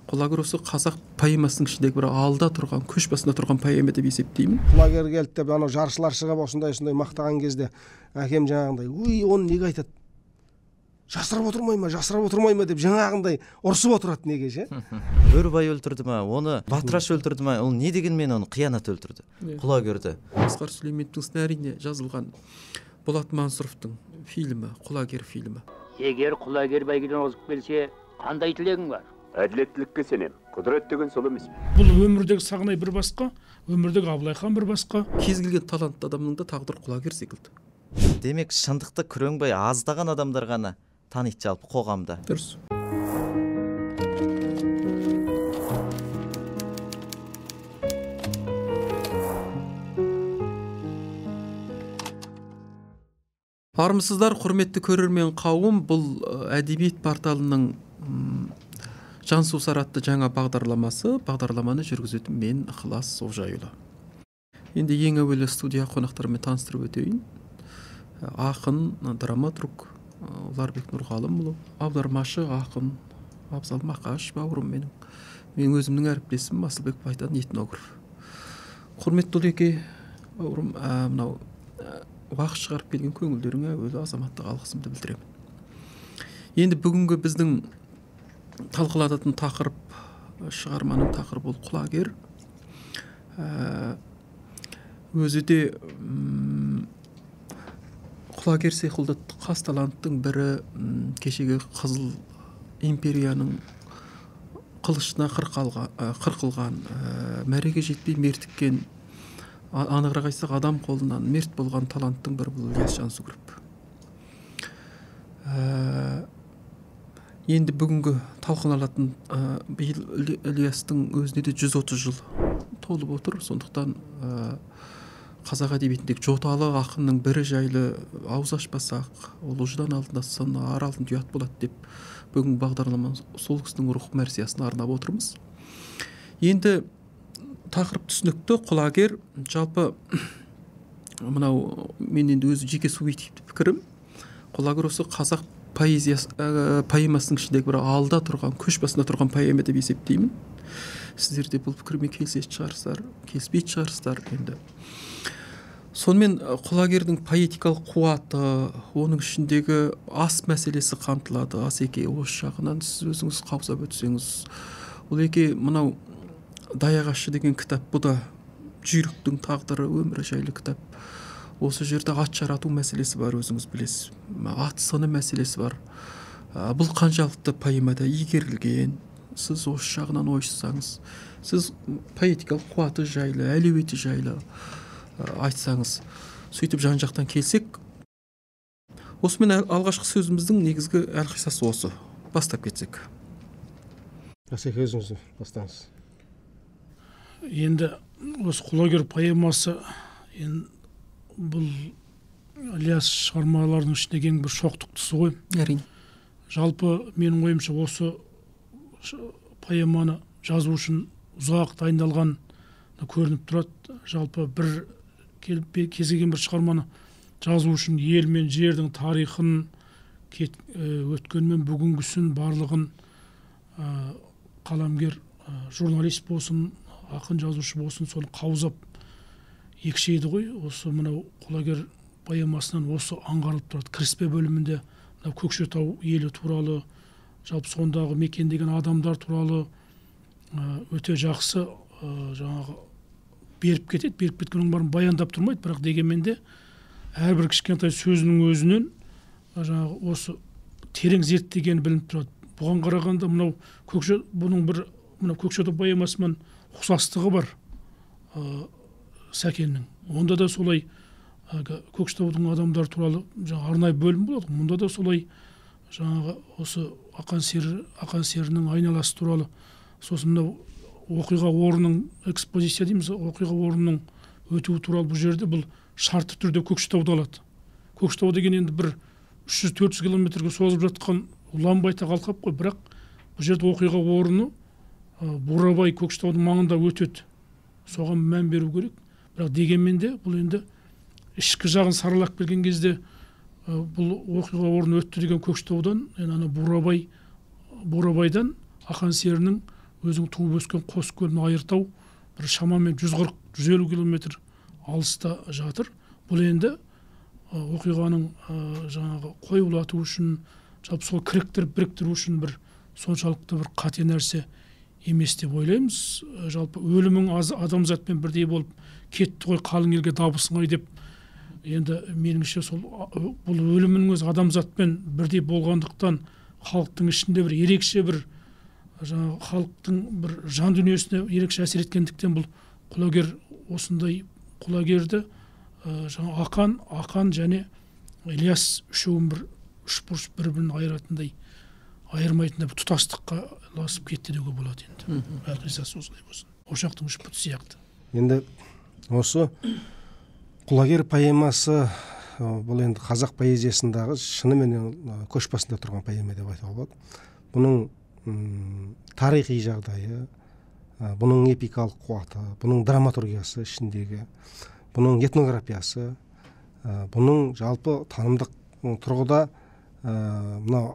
құлагер осы қазақ поэмасының ішіндегі бір алда тұрған, көш басында тұрған поэма деп есептеймін. Құлагер келді деп анау жаршылар шығып осындай мақтаған кезде әкем жаңағындай, "Ой, оны неге айтады? Жасырып отырмай ма деп жаңағындай ұрсып отырады неге ше?" Өрбай өлтірді ма, оны Батыраш өлтірді ма, ол не дегенмен оны қиянат өлтірді. Құлагерді. Асқар Сүлейменовтің сценарийіне жазылған Болат Мансұровтың фильмі, Құлагер фильмі. Егер құлагер бәйгеден озып келсе, қандай тілегің бар? Әділеттілікке сенем. Құдірет деген сол емес. Бұл өмірдегі Сағынай бір басқа, өмірдегі Абылай хан бір басқа. Кез келген талантты адамның да тағдыры құлагер секілді. Демек шындықты күреңбай аздаған адамдар ғана таниды жалпы қоғамда. Дұрыс. Армысыздар, құрметті көрермен қауым, бұл әдебиет порталының Жансу атты жаңа бағдарламаны жүргізетін мен Ықылас Олжайұлы. Енді ең әуелі студия қонақтарымен таныстырып өтейін. Ақын, драматург Ұларбек Нұрғалымұлы, аудармашы ақын Абзал Мақаш бауырым менің. Мен өзімнің әріптесім Асылбек Байтан, этнограф. Құрметті Ұлеке бауырым, мынау уақыт шығарып келген көңілдеріңе әуелі азаматтық алғысымды білдіремін. Енді бүгінгі біздің талқыланатын тақырып, шығарманың тақырыбы ол құлагер. Өзі де құлагер секілді қас таланттың бірі кешегі Қызыл империяның қылышына қырқылған, мәреге жетпей мертіккен, анығырақ айтсақ адам қолынан мерт болған таланттың бірі бұл Ілияс Жансүгіров. Енді бүгінгі талқыланатын биыл Ілиястың өзіне де 130 жыл толып отыр. Сондықтан қазақ әдебиетіндегі жоталы ақынның бірі жайлы ауыз ашпасақ, ол ұждан алдында сын, ар алдында ұят болады деп бүгінгі бағдарлама сол кісінің рух мәрсиясына арнап отырмыз. Енді тақырып түсінікті, құлагер жалпы мынау мен енді өзі жеке субъективті пікірім. Құлагер осы қазақ поэмасының ішіндегі бір алда тұрған, көш басында тұрған поэма деп есептеймін. Сіздер де бұл пікірмен келісетін шығарсыздар, келіспейтін шығарсыздар енді. Сонымен құлагердің поэтикалық қуаты, оның ішіндегі ас мәселесі қамтылады. Асеке, осы жағынан сіз өзіңіз қаузап өтсеңіз. Олеке, мынау Даяғашы деген кітап, бұл да жүйріктің тағдыры, өмірі жайлы кітап. Осы жерде ат жарату мәселесі бар, өзіңіз білесіз. Ат сыны мәселесі бар. Бұл қаншалықты поэмада игерілген. Сіз осы жағынан ойшысаңыз, сіз поэтикалық қуаты жайлы, әлеуеті жайлы айтсаңыз, сөйтіп жан-жақтан келсек, осымен алғашқы сөзіміздің негізгі әлқисасы осы. Бастап кетсек. Асеке, өзіңіз бастаңыз. Енді осы құлагер поэмасы бұл Ілияс шығармаларының ішіндегі ең бір шоқтық тұсы ғой. Әрине. Жалпы менің ойымша осы поэманы жазу үшін ұзақ дайындалған көрініп тұрады. Жалпы бір кез келген бір шығарманы жазу үшін ел мен жердің тарихын, өткен мен бүгінгісін барлығын қаламгер, журналист болсын, ақын жазушы болсын, соны қаузап екшейді ғой. Осы мынау құлагер поэмасынан осы аңғарылып тұрады. Кіріспе бөлімінде Көкшетау елі туралы, жалпы сондағы мекендеген адамдар туралы өте жақсы жаңағы беріп кетеді. Беріп кеткеннің барын баяндап тұрмайды, бірақ дегенмен де әрбір кішкентай сөзінің өзінен жаңағы осы терең зерттегені білініп тұрады. Бұған қарағанда мынау Көкшетау поэмасымен ұқсастығы бар Сәкеннің. Онда да солай Көкшетаудың адамдар туралы арнайы бөлім болады. Мұнда да солай жаңағы осы ақан серінің айналасы туралы, сосын мынау оқиға орнының экспозиция дейміз, оқиға орнының өтуі туралы бұл жерде бұл шартты түрде Көкшетауды алады. Көкшетау деген енді бір 300-400 километрге созып жатқан ұлан байтақ алқап қой, бірақ бұл жерде оқиға орны Бурабай Көкшетаудың маңында өтеді. Соған мән беру керек. Бірақ дегенмен де бұл енді ішкі жағын саралап келген кезде бұл оқиға орны өтті деген Көкшетаудан, Бурабайдан ақан серінің өзің туып өскен Қоскөл мен Айыртау бір шамамен 140-150 километр алыста жатыр. Бұл енді оқиғаның жаңағы қоюлату үшін, жалпы сол біріктіру үшін бір соншалықты бір қате нәрсе емес деп ойлаймыз. Жалпы өлімің адамзатпен бірдей болып кетті ғой, қалың елге дабысың ай деп. Енді меніңше сол бұл өлімнің өзі адамзатпен бірдей болғандықтан халықтың ішінде бір ерекше бір жаңағы халықтың бір жан дүниесіне ерекше әсер еткендіктен бұл құлагер осындай құлагерді жаңа Ақан және Ілияс үшеуін бір үшбұрыш бір-бірін айыратындай, айырмайтындай бір тұтастыққа ұласып кетті деуге болады енді. Әлқисасы осылай болсын. Ошақтың үш бұты сияқты. Енді осы құлагер поэмасы бұл енді қазақ поэзиясындағы шынымен көш басында тұрған поэма деп айтуға болады. Бұның тарихи жағдайы, бұның эпикалық қуаты, бұның драматургиясы ішіндегі, бұның этнографиясы, бұның жалпы танымдық тұрғыда мынау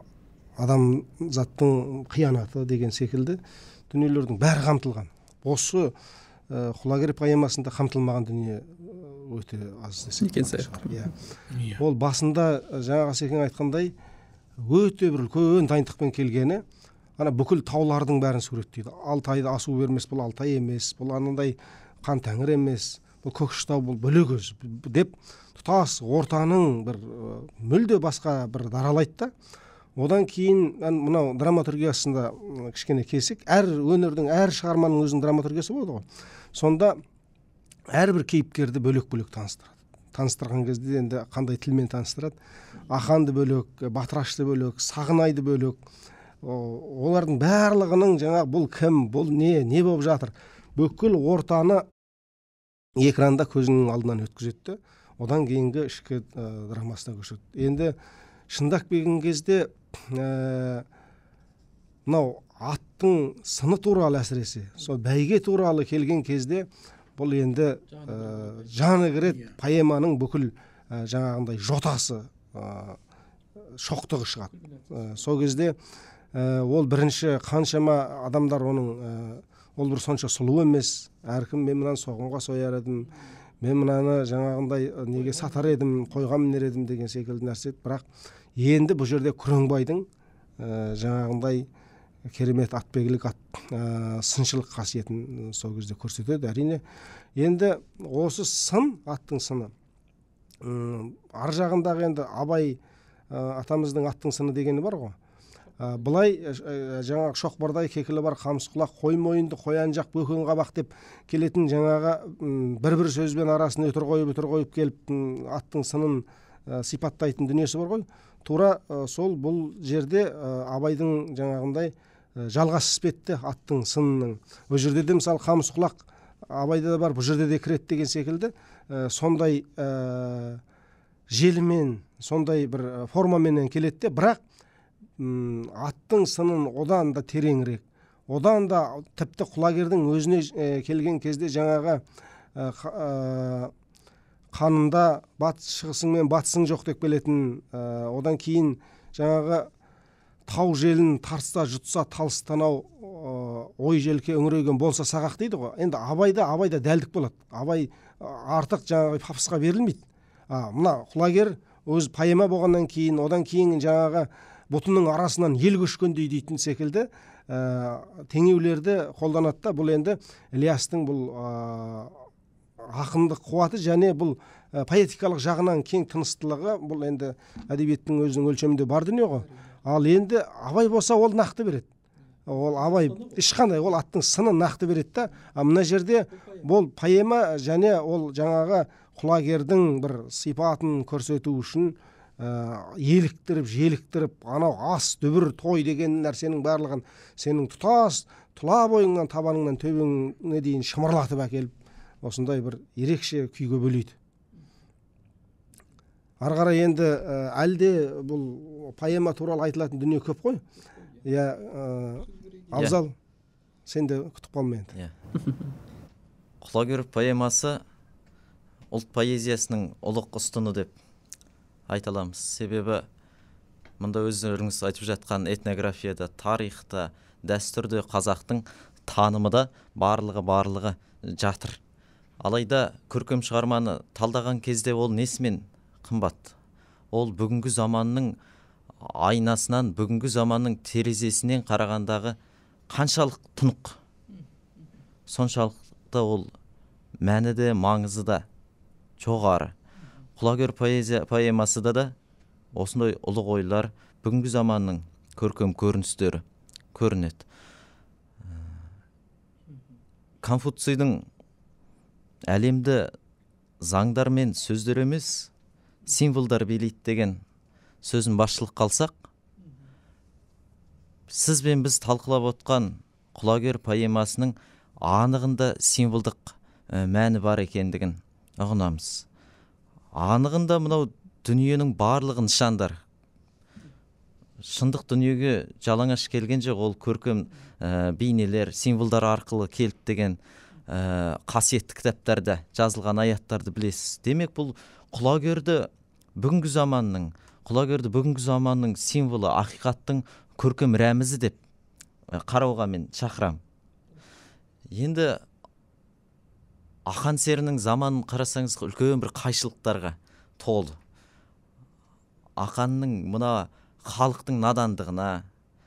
адамзаттың қиянаты деген секілді дүниелердің бәрі қамтылған. Осы құлагер поэмасында қамтылмаған дүние өте аз десек шығар. Ол басында жаңағы Асекең айтқандай өте бір үлкен дайындықпен келгені, ана бүкіл таулардың бәрін суреттейді. Алтайды асу бермес, бұл Алтай емес, бұл анандай қан тәңір емес, бұл Көкшетау, бұл Бөлегөз деп тұтас ортаның бір мүлде басқа бір даралайды да. Одан кейін мынау драматургиясында кішкене келсек, әр өнердің, әр шығарманың өзінің драматургиясы болады ғой. Сонда әрбір кейіпкерді бөлек-бөлек таныстырады. Таныстырған кезде енді қандай тілмен таныстырады? Аханды бөлек, Батырашты бөлек, Сағынайды бөлек. Олардың барлығының жаңағы бұл кім, бұл не болып жатыр? Бүкіл ортаны экранда көзінің алдынан өткізеді. Одан кейінгі ішкі драмасына көшеді. Енді шындап келген кезде мынау аттың сыны туралы әсіресе, сол бәйге туралы келген кезде бұл енді жаны кіреді, поэманың бүкіл жаңағындай жотасы, шоқтығы шығады. Сол кезде ол бірінші қаншама адамдар оның ол бір сонша сұлу емес, әркім мен мынаны соғымға сояр едім, мен мынаны жаңағындай неге сатар едім, қойға мінер едім деген секілді нәрсе. Бірақ енді бұл жерде Күреңбайдың жаңағындай керемет атбегілік, сыншылық қасиетін сол кезде көрсетеді. Әрине, енді осы сын, аттың сыны, ар жағындағы енді Абай атамыздың аттың сыны дегені бар ғой. Бұлай жаңағы шоқпардай кекілі бар қамыс құлақ, қой мойынды, қоян жақ, бөкен қабақ деп келетін жаңағы бір-бір сөзбен арасын өтір қойып келіп аттың сынын сипаттайтын дүниесі бар ғой. Тура сол бұл жерде Абайдың жаңағындай жалғас іспетті аттың сынының. Бұл жерде де мысалы қамыс құлақ Абайда да бар, бұл жерде де кіреді деген секілді сондай желімен, сондай бір формаменен келеді де, бірақ аттың сынын одан да тереңірек, одан да тіпті құлагердің өзіне келген кезде жаңағы қанында батыс шығысың мен батысың жоқ деп келетін, одан кейін жаңағы тау желін тарса жұтса талыстанау ой желке үңірейген болса сағақ дейді ғой. Енді Абайда дәлдік болады. Абай артық жаңағы пафосқа берілмейді. Мына құлагер өз поэма болғаннан кейін, одан кейін жаңағы бұтының арасынан ел көшкендей дейтін секілді теңеулерді қолданады да. Бұл енді Ілиястың бұл ақындық қуаты және бұл поэтикалық жағынан кең тыныстылығы, бұл енді әдебиеттің өзінің өлшемінде бар дүние ғой. Ал енді Абай болса ол нақты береді. Ол Абай ешқандай ол аттың сынын нақты береді да. Мына жерде бұл поэма және ол жаңағы құлагердің бір сипатын көрсету үшін еліктіріп, желіктіріп, анау ас, дүбір, той деген нәрсенің барлығын сенің тұтас тұла бойыңнан, табаныңнан төбеңе дейін шымырлатып әкеліп, осындай бір ерекше күйге бөлейді. Ары қарай енді әлде бұл поэма туралы айтылатын дүние көп қой. Абзал, сен де күтіп қалма енді. Құлагер поэмасы ұлт поэзиясының ұлық ұстыны деп айта аламыз. Себебі мұнда өздеріңіз айтып жатқан этнографияда, тарихта, дәстүрде қазақтың танымы да барлығы жатыр. Алайда көркем шығарманы талдаған кезде ол несімен қымбат? Ол бүгінгі заманның айнасынан, бүгінгі заманның терезесінен қарағандағы қаншалық тұнық, соншалықты ол мәні де маңызы да жоғары. Құлагер поэмасыда да осындай ұлы ойлар, бүгінгі заманның көркем көріністері көрінеді. Конфуцийдің әлемді заңдар мен сөздер емес, символдар билейді деген сөзін басшылыққа алсақ, сіз бен біз талқылап отқан Құлагер поэмасының анығында символдық мәні бар екендігін ұғынамыз. Анығында мынау дүниенің барлығы нышандар. Шындық дүниеге жалаңаш келген жоқ, ол көркем бейнелер, символдар арқылы келді деген қасиетті кітаптарда жазылған аяттарды білесіз. Демек бұл құлагерді бүгінгі заманның символы, ақиқаттың көркем рәмізі деп қарауға мен шақырам. Енді ақан серінің заманын қарасаңыз, үлкен бір қайшылықтарға толы. Ақанның мына халықтың надандығына,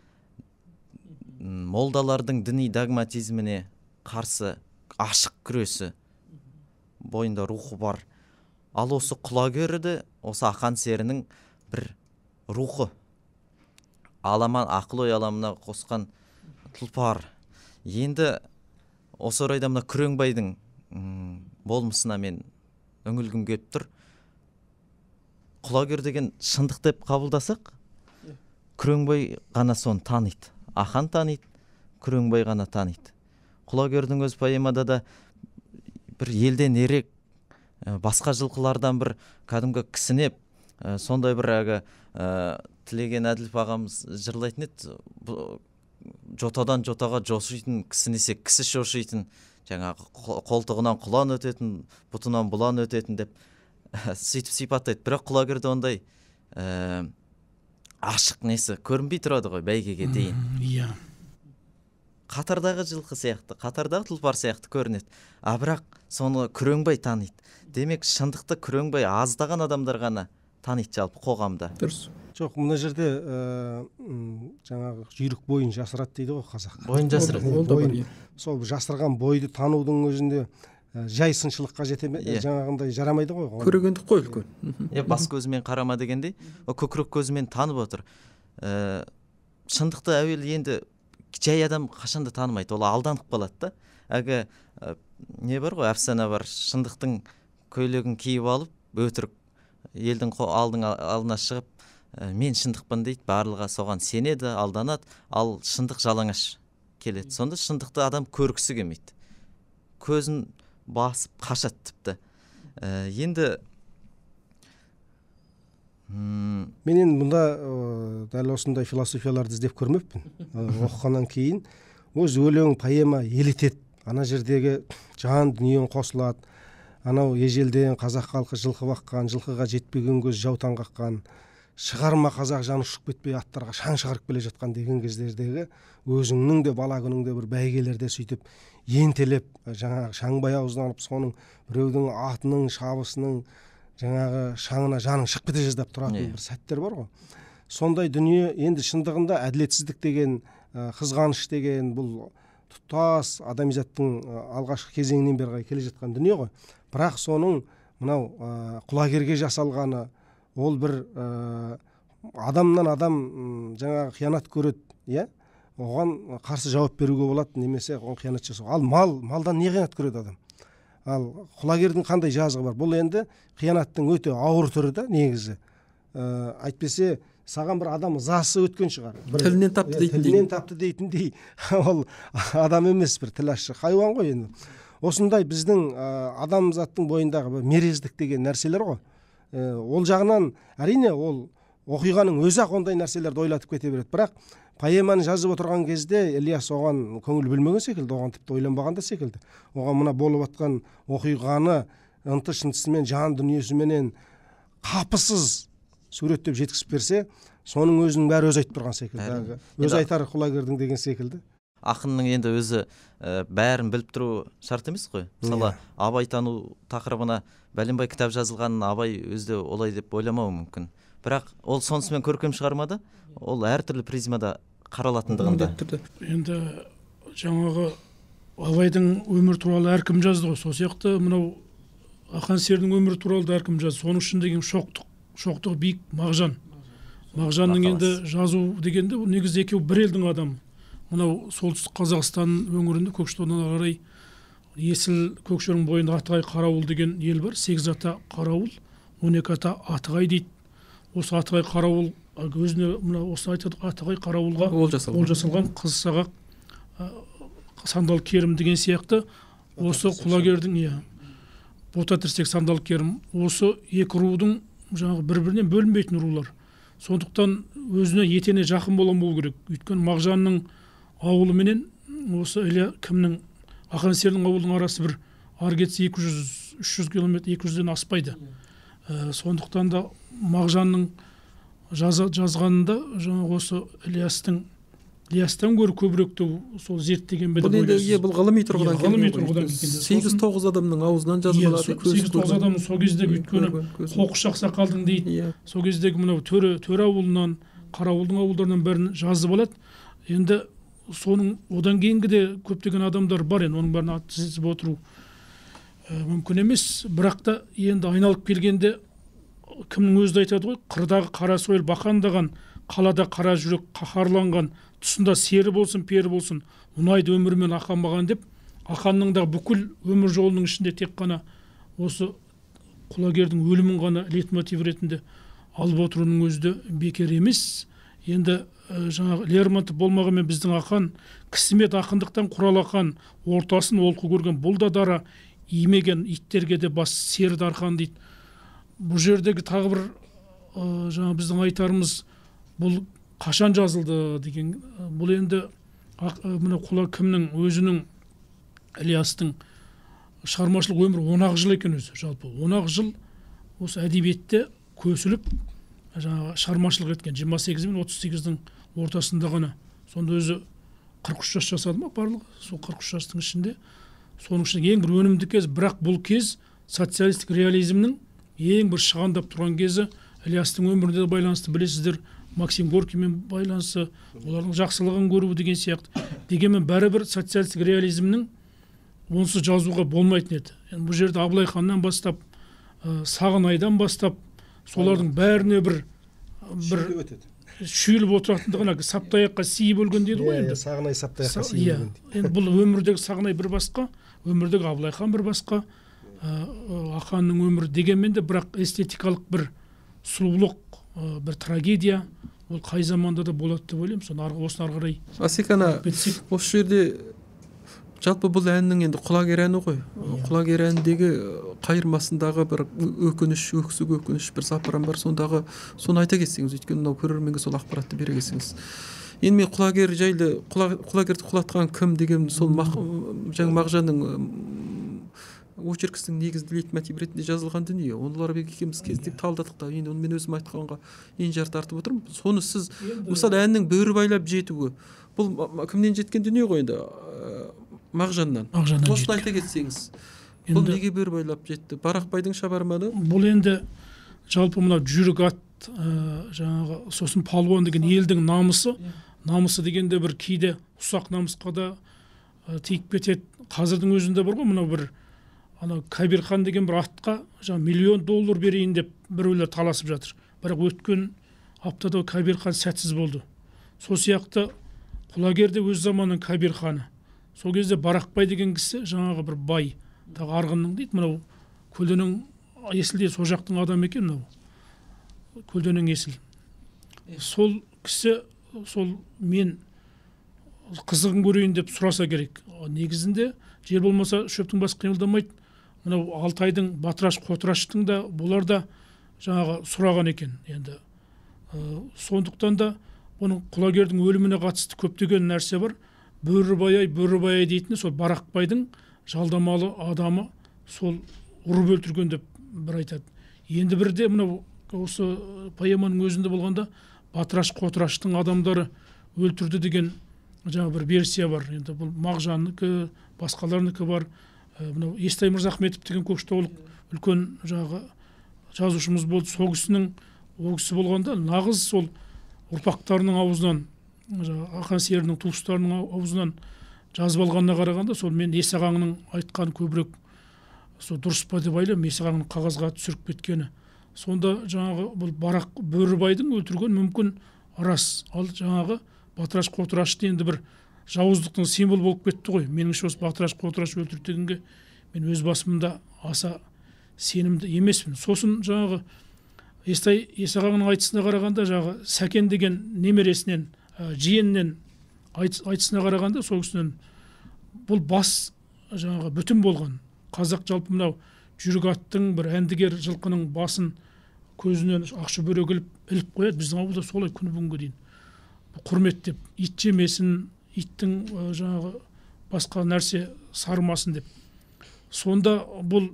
молдалардың діни догматизміне қарсы ашық күресі бойында рухы бар. Ал осы құлагерді, осы ақан серінің бір рухы, ақыл ой аламына қосқан тұлпар. Енді осы орайда мына Күреңбайдың болмысына мен үңілгім келіп тұр. Құлагер деген шындық деп қабылдасақ, Күреңбай ғана соны таниды. Ақан таниды, Күреңбай ғана таниды. Құлагердің өз поэмада да бір елден ерек, басқа жылқылардан бір кәдімгі кісінеп, сондай бір Тілеген Әділов ағамыз жырлайтын еді, жотадан жотаға жошитын, кісінесе кісі шошитын, жаңағы қолтығынан құлан өтетін, бұтынан бұлан өтетін деп сөйтіп сипаттайды. Бірақ құлагерде ондай ашық несі көрінбей тұрады ғой бәйгеге дейін. Иә. Қатардағы жылқы сияқты, қатардағы тұлпар сияқты көрінеді. Бірақ соны Күреңбай таниды. Демек шындықты Күреңбай аздаған адамдар ғана таниды жалпы қоғамда. Дұрыс. Жоқ, мына жерде жаңағы жүйрік бойын жасырады дейді ғой қазақ. Бойын жасырады. Ол да бар. Сол жасырған бойды танудың өзінде жай сыншылыққа жаңағындай жарамайды ғой. Көрегендік қой үлкен. Бас көзімен қарама дегендей, көкірек көзімен танып отыр. Шындықты әуелі енді жай адам қашанда танымайды, ол алданып қалады да. Әгі не бар ғой, әфсана бар, шындықтың көйлегін киіп алып, өтірік елдің алдына шығып, мен шындықпын дейді, барлығы соған сенеді, алданады, ал шындық жалаңаш келеді. Сонда шындықты адам көргісі келмейді. Көзін басып қашады тіпті. Енді менен мұнда дәл осындай философияларды іздеп көрмеппін. Оқығаннан кейін өз өлең, поэма елетеді. Ана жердегі жан дүниен қосылады. Анау ежелден қазақ халқы жылқы баққан, жылқыға жетпеген көз жаутан қаққан, шығарма қазақ жаны ұшып кетпей аттарға шаң шығарып келе жатқан деген кездердегі өзіңнің де бала күніңде бір бәйгелерде сөйтіп ентелеп, жаңағы шаңбай аузынан алып, соның біреудің атының, шабысының жаңағы шаңына жаның шығып кете жаздап тұратын бір сәттер бар ғой. Сондай дүние енді шындығында әділетсіздік деген, қызғаныш деген бұл тұтас адамзаттың алғашқы кезеңінен бері келе жатқан дүние ғой. Бірақ соның мынау құлагерге жасалғаны, ол бір адамнан адам жаңағы қиянат көреді, иә? Оған қарсы жауап беруге болады, немесе оған қиянат жасау. Ал малдан не қиянат көреді адам? Ал құлагердің қандай жазығы бар? Бұл енді қиянаттың өте ауыр түрі да негізі. Айтпесе саған бір адам ызасы өткен шығар. Тілінен тапты дейтіндей. Ол адам емес, бір тілашшы хайуан ғой енді. Осындай біздің адамзаттың бойындағы мерездік деген нәрселер ғой. Ол жағынан әрине ол оқиғаның өзі ақ ондай нәрселерді ойлатып кете береді. Бірақ поэманы жазып отырған кезде Ильяс оған көңіл бөлмеген секілді, оған тіпті ойланбаған да секілді. Оған мына болып жатқан оқиғаны ынты-шынтысымен, жан дүниесіменен қапысыз суреттеп жеткізіп берсе, соның өзінің бәрі өз айтып тұрған секілді. Өз айтар құлагердің деген секілді. ақынның енді өзі бәрін біліп тұру шарт емес қой. Мысалы абайтану тақырыбына бәленбай кітап жазылғанын абай өзі олай деп ойламауы мүмкін. Бірақ ол сонысымен көркем шығармада ол әртүрлі призмада қаралатындығында. Енді жаңағы абайдың өмір туралы әркім жазды ғой. Сол сияқты мынау Ақан серінің өмірі туралы да әркім жазды. Соның ішіндегі шоқтығы биік Мағжанның енді жазу дегенде негізі екеуі бір елдің адамы. Мынау солтүстік Қазақстан өңірінде Көкшетаудан қарай Есіл Көкшенің бойында Атығай Қарауыл деген ел бар. 8 ата Қарауыл, 12 ата Атығай дейді. Осы Атығай Қарауыл өзіне мынау осы Атығай Қарауылға ол жасалған қыз сағақ сандал керім деген сияқты осы құлагердің бота тірсек сандал керім осы екі рудың жаңағы бір-бірінен бөлінбейтін рулар. Сондықтан өзіне етене жақын болған болу керек. Өйткені Мағжанның ауылы менен осы кімнің Ақан серінің ауылының арасы бір ары кетсе 200-300 километр 200-ден аспайды. Сондықтан да Мағжанның жазғанында жаңағы осы Ілиястан гөрі көбірек сол зерттеген бе деп ойлайсыз. Бұл ғылыми тұрғыдан ғылыми тұрғыдан 8-9 адамның аузынан жазылады. 8-9 адамның сол кездегі өйткені қоқыш ақсақалдың дейді. Сол кездегі мынау төре ауылынан, Қарауылдың ауылдарынан бәрін жазып алады. Енді соның одан кейінгі де көптеген адамдар бар, енді оның бәрін тізіп отыру мүмкін емес. Бірақ та енді айналып келгенде кімнің өзі айтады ғой, қырдағы қара сойыл бақандаған, қалада қара жүрек қаһарланған, тұсында сері болсын, пері болсын, ұнайды өмірмен ақан маған деп, ақанның да бүкіл өмір жолының ішінде тек қана осы құлагердің өлімін ғана лейтмотив ретінде алып отыруының өзі де бекер емес. Енді жаңағы Лермонтов болмағанмен біздің ақан кісімет ақындықтан құралақан, ортасын олқы көрген бұл да дара, имеген иттерге де бас сері дарқан дейді. Бұл жердегі тағы бір жаңа біздің айтарымыз бұл қашан жазылды деген. Бұл енді мына кімнің өзінің Ілиястың шығармашылық өмірі 10 жыл екен өзі. Жалпы 10 жыл осы әдебиетте көсіліп жаңағы шығармашылық еткен. 28 мен 38-дің ортасында ғана. Сонда өзі 43 жас жасады ма барлығы? Сол 43 жастың ішінде соның ішінде ең бір өнімді кез, бірақ бұл кез социалистік реализмнің ең бір шығандап тұрған кезі. Ілиястың өмірінде де байланысты білесіздер, Максим Горкиймен байланысы, олардың жақсылығын көру деген сияқты. Дегенмен бәрібір социалистік реализмнің онсыз жазуға болмайтын еді. Бұл жерде Абылай ханнан бастап, Сағынайдан бастап, солардың бәріне бір шүйіліп отыратындығына Саптаяққа сиіп өлген дейді ғой енді. Сағынай Саптаяққа сиіп өлген. Енді бұл өмірдегі Сағынай бір басқа, өмірдегі Абылай хан бір басқа, Ақанның өмірі дегенмен де бірақ эстетикалық бір сұлулық, бір трагедия ол қай заманда да болады деп ойлаймын. Соны осыны ары қарай Асекана осы жерде жалпы бұл әннің енді құлагер әні ғой. Құлагер әніндегі қайырмасындағы бір өкініш, өксік өкініш бір запыран бар. Сондағы соны айта кетсеңіз, өйткені мынау көрерменге сол ақпаратты бере кетсеңіз. Енді мен құлагер жайлы, құлагерді құлатқан кім деген сол жаңа Мағжанның очеркісінің негізгі лейтмотив ретінде жазылған дүние. Оңларбек екеуміз кезінде талдадық та, енді оны мен өзім айтқанға енжар тартып отырмын. Соны сіз мысалы әннің бөрі байлап жетуі, бұл кімнен жеткен дүние ғой енді? Мағжаннан. Осыны айта кетсеңіз. Бұл неге бөрі байлап жетті? Барақбайдың шабарманы? Бұл енді жалпы мынау жүйрік ат, жаңағы сосын палуан деген елдің намысы дегенде бір кейде ұсақ намысқа да тиіп кетеді. Қазірдің өзінде бар ғой мынау бір Кабир хан деген бір атқа $1 миллион берейін деп біреулер таласып жатыр. Бірақ өткен аптада Кабир хан сәтсіз болды. Сол сияқты құлагер де өз заманының Кабир ханы. Сол кезде Барақбай деген кісі жаңағы бір бай, тағы арғынның дейді, мынау көлденең есілде сол жақтың адамы екен мынау. Көлденең есіл. Сол кісі мен қызығын көрейін деп сұраса керек. Негізінде жер болмаса шөптің басы қимылдамайды. Мынау Алтайдың Батыраш Қотыраштың да бұлар да жаңағы сұраған екен. Енді сондықтан да бұның құлагердің өліміне қатысты көптеген нәрсе бар. Бөрібай дейтіні сол Барақбайдың жалдамалы адамы сол ұрып өлтірген деп бір айтады. Енді бірде мынау осы поэманың өзінде болғанда Батыраш Қотыраштың адамдары өлтірді деген жаңа бір версия бар. Енді бұл Мағжанныкі, басқаларынікі бар. Мынау Естай Мырзахметов деген көкшетаулық үлкен жаңағы жазушымыз болды. Сол кісінің, ол кісі болғанда нағыз сол ұрпақтарының аузынан, ақан серінің туыстарының аузынан жазып алғанына қарағанда, сол мен Есағаңның айтқан көбірек сол дұрыс па деп ойлаймын. Есағаңның қағазға түсіріп кеткені. Сонда жаңағы бұл Барақ Бөрібайдың өлтірген мүмкін рас. Ал жаңағы Батыраш Қотырашты енді бір жауыздықтың символ болып кетті ғой. Меніңше осы Батыраш Қотыраш өлтірді дегенге мен өз басымда аса сенімді емеспін. Сосын жаңағы Есағаңның айтысына қарағанда жаңағы Сәкен деген немересінен, жиенінен айтысына қарағанда сол кісінен бұл бас жаңағы бүтін болған. Қазақ жалпы мынау жүйрік аттың бір әндігер жылқының басын көзінен ақшы бөрек іліп қояды. Біздің ауылда солай күні бүгінге дейін құрметтеп, ит жемесін, иттің жаңағы басқа нәрсе сарымасын деп. Сонда бұл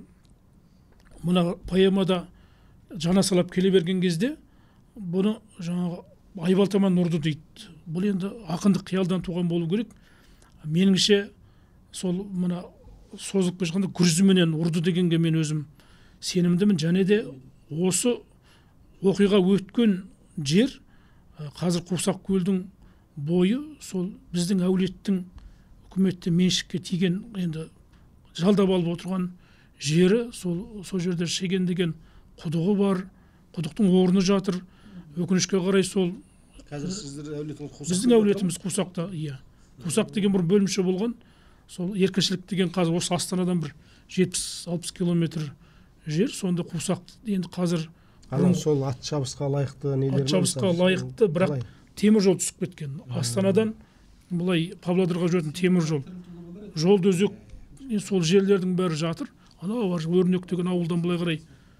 мына поэмада жана салап келе берген кезде бұны жаңағы Айбалтаман ұрды дейді. Бұл енді ақындық қиялдан туған болу керек. Меніңше сол мына созылып келе жатқанда күрзіменен ұрды дегенге мен өзім сенімдімін. Және де осы оқиға өткен жер қазір Қусақ көлдің бойы сол біздің әулеттің үкіметте меншікке тиген, енді жалдап алып отырған жері. Сол жерде Шеген деген құдығы бар, құдықтың орны жатыр. Өкінішке қарай сол қазір сіздер әулетіңіз Қусақ, біздің әулетіміз Қусақта, иә. Қусақ деген бір бөлімше болған. Сол Еркіншілік деген қазір осы Астанадан бір 70-60 километр жер. Сонда Қусақ енді қазір сол ат шабысқа лайықты нелер. Ат шабысқа лайықты, бірақ темір жол түсіп кеткен. Астанадан бұлай Павлодарға жүретін темір жол. Жолды өзек, сол жерлердің бәрі жатыр. Анау бар Өрнек деген ауылдан былай қарай,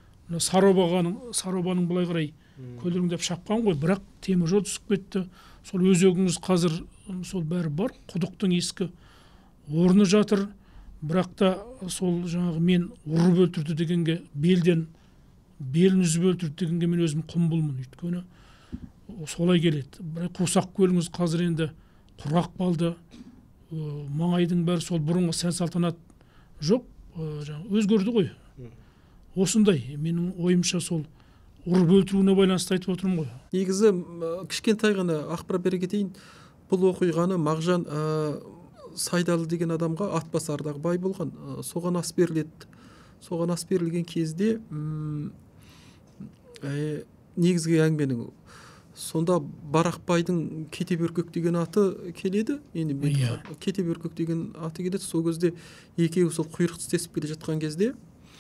Сарабаның былай қарай көлдіріңдеп шапқан ғой, бірақ темір жол түсіп кетті. Сол өзегіңіз қазір сол бәрі бар. Құдықтың ескі орны жатыр. Бірақ та сол жаңағы мен ұрып өлтірді дегенге, белін үзіп өлтірді дегенге мен өзім құмбылмын. Өйткені солай келеді. Бірақ Қусақ көліңіз қазір енді құрғақ қалды. Маңайдың бәрі сол бұрынғы сән салтанат жоқ, өзгерді ғой. Осындай менің ойымша сол ұрып өлтіруіне байланысты айтып отырмын ғой. Негізі кішкентай ғана ақпарат бере кетейін. Бұл оқиғаны Мағжан Сайдалы деген адамға Атбасардағы бай болған. Соған ас беріледі. Соған ас берілген кезде негізгі әңгіменің сонда Барақбайдың Кетебөркөк деген аты келеді. Енді Кетебөркөк деген аты келеді. Сол кезде екеуі сол құйрық тістесіп келе жатқан кезде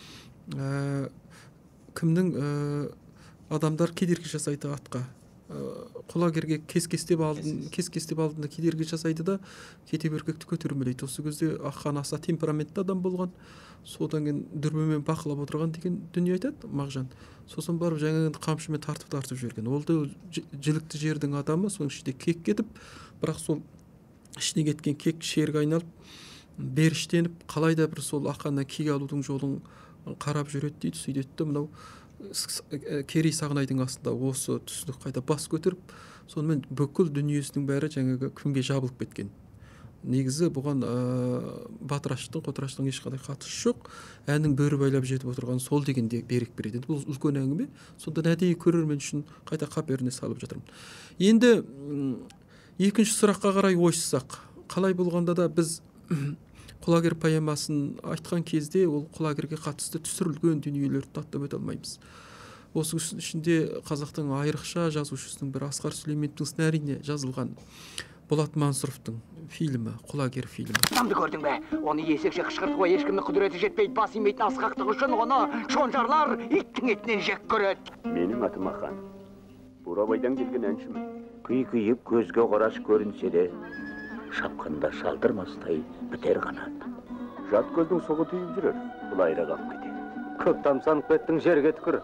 кімнің адамдар кедергі жасайды атқа. Құлагерге кес-кестеп алдында кедергі жасайды да Кетебөркөкті көтермелейді. Осы кезде Ақхан аса темпераментті адам болған. Содан кейін дүрбемен бақылап отырған деген дүние айтады Мағжан. Сосын барып жаңағы қамшымен тартып жүрген. Ол да жілікті жердің адамы, соның ішінде кек кетіп, бірақ сол ішіне кеткен кек шерге айналып, беріштеніп, қалайда бір сол Ақаннан кек алудың жолын қарап жүреді дейді. Сөйтеді, мынау Керей Сағынайдың астында осы түсінік қайда бас көтеріп, сонымен бүкіл дүниесінің бәрі жаңағы күнге жабылып кеткен. Негізі бұған Батыраштың, Қотыраштың ешқандай қатысы жоқ. Әннің бөрі байлап жетіп отырған сол дегенде берік береді. Бұл үлкен әңгіме. Сонда әдейі көрермен үшін қайта қаперіне салып жатырмын. Енді екінші сұраққа қарай ойыссақ, қалай болғанда да біз Құлагер поэмасын айтқан кезде ол құлагерге қатысты түсірілген дүниелерді аттап өте алмаймыз. Осы ішінде қазақтың айрықша жазушысының бір Асқар Сүлейменовтің сценарийіне жазылған Болат Мансұровтың фильмі, Құлагер фильмі. Намды көрдің бе? Оны есекше қышқыртуға ешкімнің құдіреті жетпейді. Бас имейтін асқақтығы үшін оны шонжарлар иттің етінен жек көреді. Менің атым Ақан. Бурабайдан келген әншімін. Күй-күйіп көзге қараш көрінсе де, шапқанда шалдырмастай бітер қанат. Жат көлдің соғы түйіп жүрер, бұл айра қап кетеді. Көп тамсанып кеттің жерге түкір.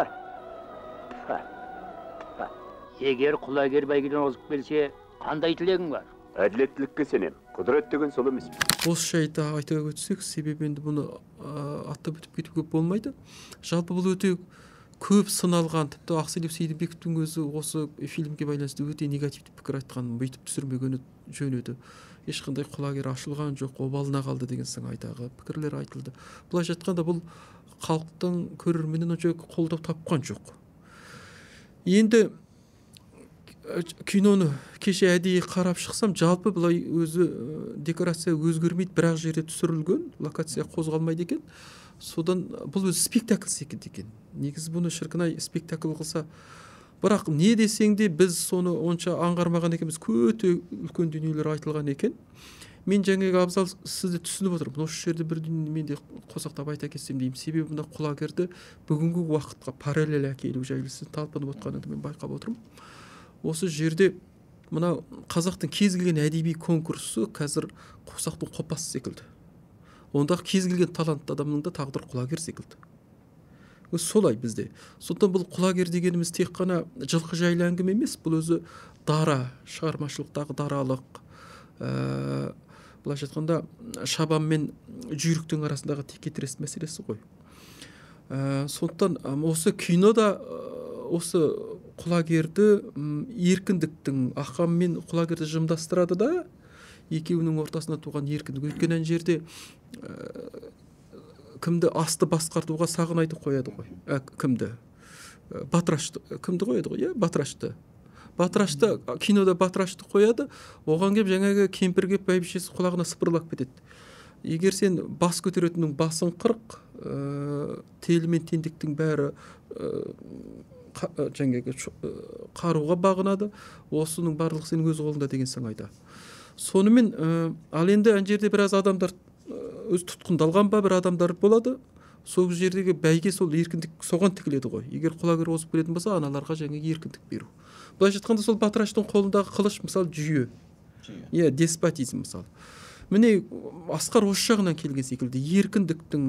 Егер Құлагер бәйгеден озып келсе, қандай тілегің бар? Әділеттілікке сенем. Құдірет деген сол емес. Осы жайда айта өтсек, себебі енді бұны аттап өтіп кетуге болмайды. Жалпы бұл өте көп сыналған, тіпті Ақселеу Сейдімбековтің өзі осы фильмге байланысты өте негативті пікір айтқан, бүйтіп түсірмегені жөн еді, ешқандай құлагер ашылған жоқ, обалына қалды деген сыңайдағы пікірлер айтылды. Былайша айтқанда бұл халықтың көрерменнен онша қолдау тапқан жоқ. Енді киноны кеше әдейі қарап шықсам, жалпы былай өзі декорация өзгермейді, бірақ жерде түсірілген, локация қозғалмайды екен. Содан бұл өзі спектакль секілді екен. Негізі бұны шіркін-ай спектакль қылса, бірақ не десең де біз соны онша аңғармаған екенбіз, өте үлкен дүниелер айтылған екен. Мен жаңағы Абзал сізді түсініп отырмын. Осы жерде бір дүние мен де қосақтап айта кетсем деймін. Себебі мына құлагерді бүгінгі уақытқа параллель әкелу жайлы сіз талпынып отқаныңды мен байқап отырмын. Осы жерде мына қазақтың кез келген әдеби конкурсы қазір қосақтың қопасы секілді. Ондағы кез келген талантты адамның да тағдыр құлагер секілді. Солай бізде. Сондықтан бұл құлагер дегеніміз тек қана жылқы жайлы әңгіме емес, бұл өзі дара, шығармашылықтағы даралық, былайша айтқанда шабан мен жүйріктің арасындағы текетірес мәселесі ғой. Сондықтан осы кинода осы құлагерді еркіндіктің, ақан мен құлагерді жымдастырады да, екеуінің ортасына туған еркіндік. Өйткені жерде кімді асты басқартуға сағынайды қояды ғой. Кімді? Батырашты. Кімді қояды ғой? Батырашты. Батырашты, кинода Батырашты қояды, оған кеп жаңағы кемпірге бәйбішесі құлағына сыпырлап кетеді. Егер сен бас көтеретінің басын қырық, телі мен тендіктің бәрі жаңағы қаруға бағынады, осының барлығы сенің өз қолында деген сыңайда. Сонымен, ал енді ана жерде біраз адамдар өз тұтқындалған ба, бір адамдар болады. Сол жердегі бәйге сол еркіндік соған тігіледі ғой. Егер құлагер озып келетін болса, аналарға жаңағы еркіндік беру. Былайша айтқанда сол Батыраштың қолындағы қылыш, мысалы, жүйе. Деспотизм, мысалы. Міне Асқар осы жағынан келген секілді, еркіндіктің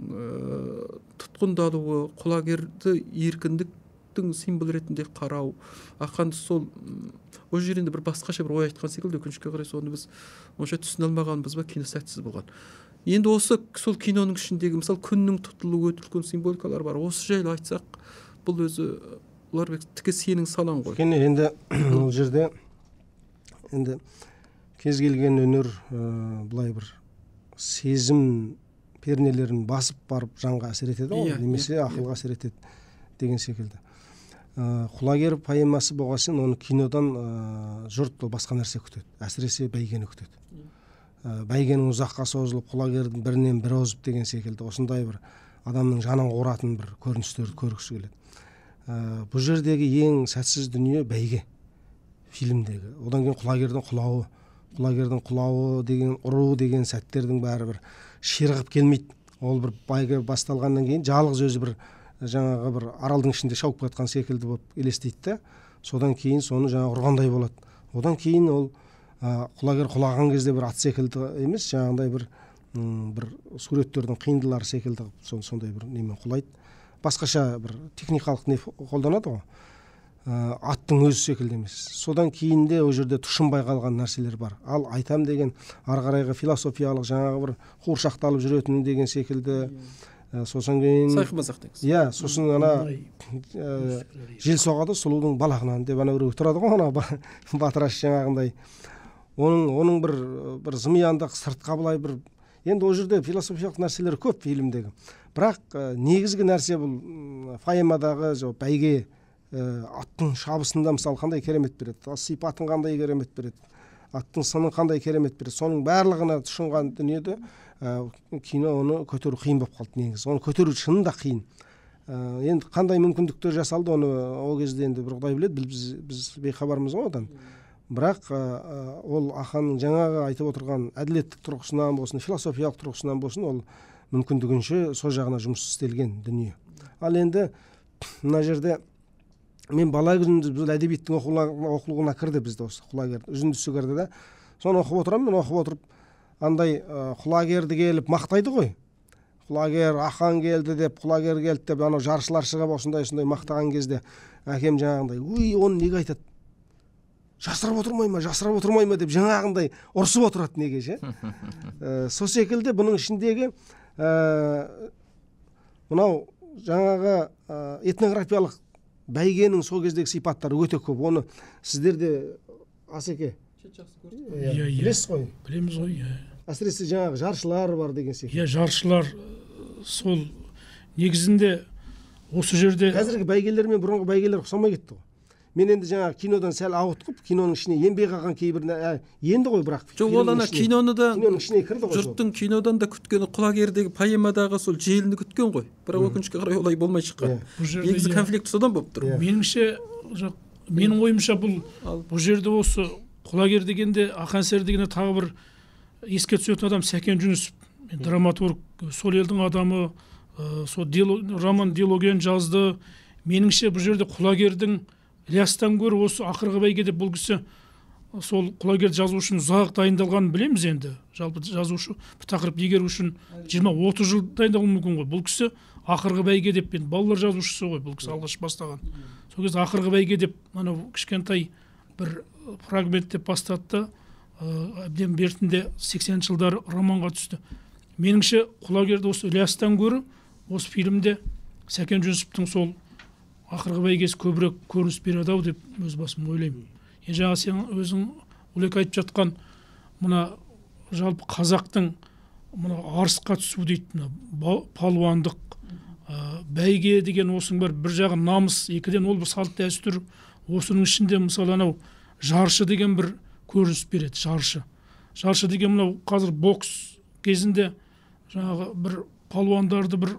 тұтқындалуы, құлагерді еркіндіктің символ ретінде қарау, ақанды сол ол жерінде бір басқаша бір ой айтқан секілді, өкінішке қарай соны біз онша түсіне алмағанбыз ба, кино сәтсіз болған. Енді осы сол киноның ішіндегі мысалы күннің тұтылуы өте үлкен символикалар бар. Осы жайлы айтсақ, бұл өзі Ұларбек тіке сенің салаң ғой. Енді ол жерде енді кез келген өнер былай бір сезім пернелерін басып барып жанға әсер етеді ғой, немесе ақылға әсер етеді деген секілді. Құлагер поэмасы болғасын, оны кинодан жұрт басқа нәрсе күтеді, әсіресе бәйгені күтеді. Бәйгенің ұзаққа созылып, құлагердің бірінен бірі озып деген секілді, осындай бір адамның жанын қоратын бір көріністерді көргісі келеді. Бұл жердегі ең сәтсіз дүние бәйге фильмдегі. Одан кейін құлагердің құлауы деген, ұру деген сәттердің бәрі бір ширығып келмейді. Ол бір бәйге басталғаннан кейін жалғыз өзі бір жаңағы бір аралдың ішінде шауып жатқан секілді болып елестейді. Содан кейін соны жаңағы ұрғандай болады. Одан кейін ол құлагер құлаған кезде бір ат секілді емес, жаңағындай бір суреттердің қиындылары секілді сондай бір немен құлайды. Басқаша бір техникалық не қолданады ғой. Аттың өзі секілді емес. Содан кейін де ол жерде тұшынбай қалған нәрселер бар. Ал айтам деген ары қарайғы философиялық жаңағы бір қуыршақталып жүретін деген секілді. Сосын кейін сайқымазақ деген. Сосын ана жел соғады сұлудың балағынан деп ана біреу тұрады ғой, ана Батыраш жаңағындай. Оның бір зымияндық сыртқа былай бір, енді ол жерде философиялық нәрселер көп фильмдегі. Бірақ негізгі нәрсе бұл поэмадағы бәйге аттың шабысында мысалы қандай керемет береді, сипатын қандай керемет береді, аттың сынын қандай керемет береді. Соның барлығына тұшынған дүниеде кино оны көтеру қиын болып қалды негізі. Оны көтеру шынында қиын. Енді қандай мүмкіндіктер жасалды, оны ол кезде енді бір Құдай біледі, біз бейхабармыз ғой одан. Бірақ ол ақанның жаңағы айтып отырған әділеттік тұрғысынан болсын, философиялық тұрғысынан болсын, ол мүмкіндігінше сол жағына жұмыс істелген дүние. Ал енді мына жерде мен бала күнімде біз әдебиеттің оқулығына кірді бізде осы құлагер үзіндісі кірді да. Соны оқып отырамын, мен оқып отырып андай құлагерді келіп мақтайды ғой. Құлагер ақан келді деп, құлагер келді деп, анау жаршылар шығып осындай мақтаған кезде әкем жаңағындай, "Ой, оны неге айтады? Жасырып отырмай ма деп жаңағындай ұрсып отырады неге ше?" Сол секілді бұның ішіндегі мынау жаңағы этнографиялық бәйгенің сол кездегі сипаттары өте көп. Оны сіздер де Асеке білесіз ғой? Білеміз ғой. Әсіресе жаңағы жаршылар бар деген секілді. Жаршылар сол негізінде осы жерде қазіргі бәйгелер мен бұрынғы бәйгелер ұқсамай кетті ғой. Мен енді жаңағы кинодан сәл ауытқып, киноның ішіне енбей қалған кейбір енді ғой, бірақ жоқ, ол ана киноның ішіне кірді ғой. Жұрттың кинодан да күткені құлагердегі поэмадағы сол желіні күткен ғой. Бірақ өкінішке қарай олай болмай шыққан. Негізі конфликт содан болып тұр. Меніңше, менің ойымша бұл жерде осы құлагер дегенде, Ақан сері дегенде тағы бір еске түсетін адам Сәкен Жүнісов, драматург, сол елдің адамы, сол роман диалогын жазды. Меніңше бұл жерде құлагердің Ілиястан гөрі осы ақырғы бәйге деп бұл кісі сол құлагерді жазу үшін ұзақ дайындалғанын білеміз енді. Жалпы жазушы бір тақырып игеру үшін 20-30 жыл дайындалуы мүмкін ғой. Бұл кісі ақырғы бәйге деп, енді балалар жазушысы ғой бұл кісі алғаш бастаған. Сол кезде ақырғы бәйге деп анау кішкентай бір фрагмент деп бастады, әбден бертінде 80 жылдары романға түсті. Меніңше құлагерді осы Ілиястан гөрі осы фильмде Сәкен Жүнісовтың сол ақырғы бәйгесі көбірек көрініс береді ау деп өз басым ойлаймын. Жаңа сен өзің Олег айтып жатқан мына жалпы қазақтың мына арысқа түсу дейді, палуандық, бәйге деген осының бір жағы намыс, екіден ол бір салт дәстүр. Осының ішінде мысалы анау жаршы деген бір көрініс береді. Жаршы деген мынау қазір бокс кезінде жаңағы бір палуандарды бір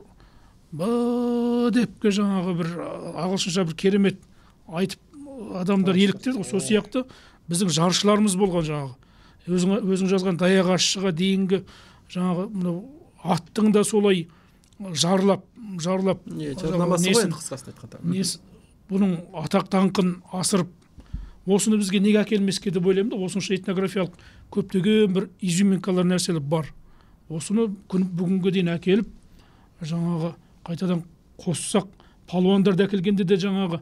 депке жаңағы бір ағылшынша бір керемет айтып адамдар еліктеді ғой. Сол сияқты біздің жаршыларымыз болған, жаңағы өзің жазған даяқ ашшыға дейінгі жаңағы мынау аттың да солай жарлап жарнамасы ғой, қысқасын айтқанда. Бұның атақ даңқын асырып, осыны бізге неге әкелмеске деп ойлаймын да. Осынша этнографиялық көптеген бір изюминкалар нәрселер бар. Осыны бүгінге дейін әкеліп жаңағы қайтадан қоссақ, палуандарды әкелгенде де жаңағы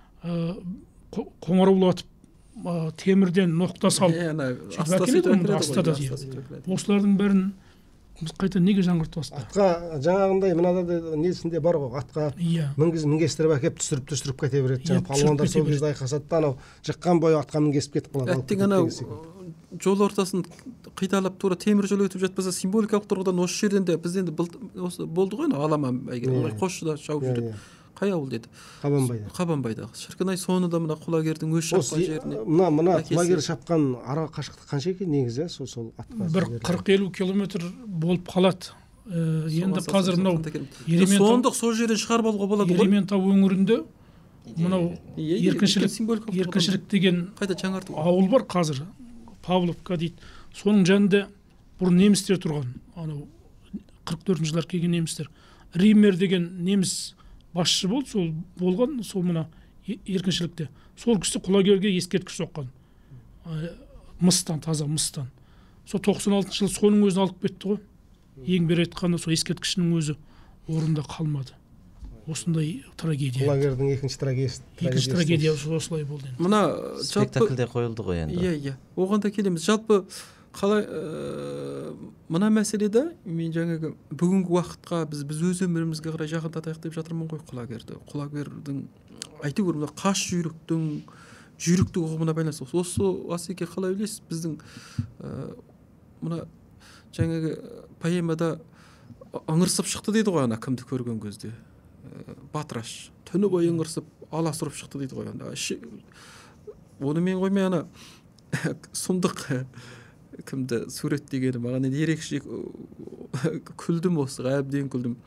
қоңыраулатып темірден ноқта салып астада. Осылардың бәрін біз қайта неге жаңғыртып басқа? Атқа жаңағындай мынада да несінде бар ғой, атқа мінгестіріп әкеп түсіріп кете береді. Жаңағы палуандар сол кезде айқасады, анау жыққан бойы атқа мінгесіп кетіп қалады. Әттең анау жол ортасын қиталап тура темір жол өтіп жатпаса, символикалық тұрғыдан осы жерден де біз енді осы болды ғой, аламан бәйге Қосшыда шауып жүреді. Қай ауыл деді? Қабанбайда. Шіркін-ай, соны да мына құлагердің өз шапқан жеріне. Мына құлагер шапқан ара қашықтық қанша екен негізі сол атқа? Бір 40-50 километр болып қалады. Енді қазір мынау сондық сол жерден шығарып алуға болады ғой. Ерейментау өңірінде мынау еркіншілік деген ауыл бар қазір, Павловка дейді. Соның жанында бұрын немістер тұрған, анау 44 жылдар келген немістер. Риммер деген неміс басшы болды, сол болған, сол мына еркіншілікте. Сол кісі құлагерге ескерткіш соққан. Мыстан, таза мыстан. Сол 96 жыл соның өзін алып кетті ғой. Ең бері айтқанда сол ескерткішінің өзі орында қалмады. Осындай трагедия. Құлагердің екінші трагедиясы осылай болды. Мына спектакльде қойылды ғой енді. Иә. Оған да келеміз. Жалпы қалай мына мәселеде мен жаңағы бүгінгі уақытқа біз өз өмірімізге қарай жақындатайық деп жатырмын ғой құлагерді. Құлагердің әйтеуір мына қаш жүйріктік ұғымына байланысты. Осы Асеке қалай ойлайсыз? Біздің мына жаңағы поэмада ыңырсып шықты дейді ғой, ана кімді көрген кезде. Батыраш түні бойы ыңырсып аласұрып шықты дейді ғой. Оны мен қоймай ана сұмдық кімді суреттегені маған енді ерекше күлдім, осыға әбден күлдім.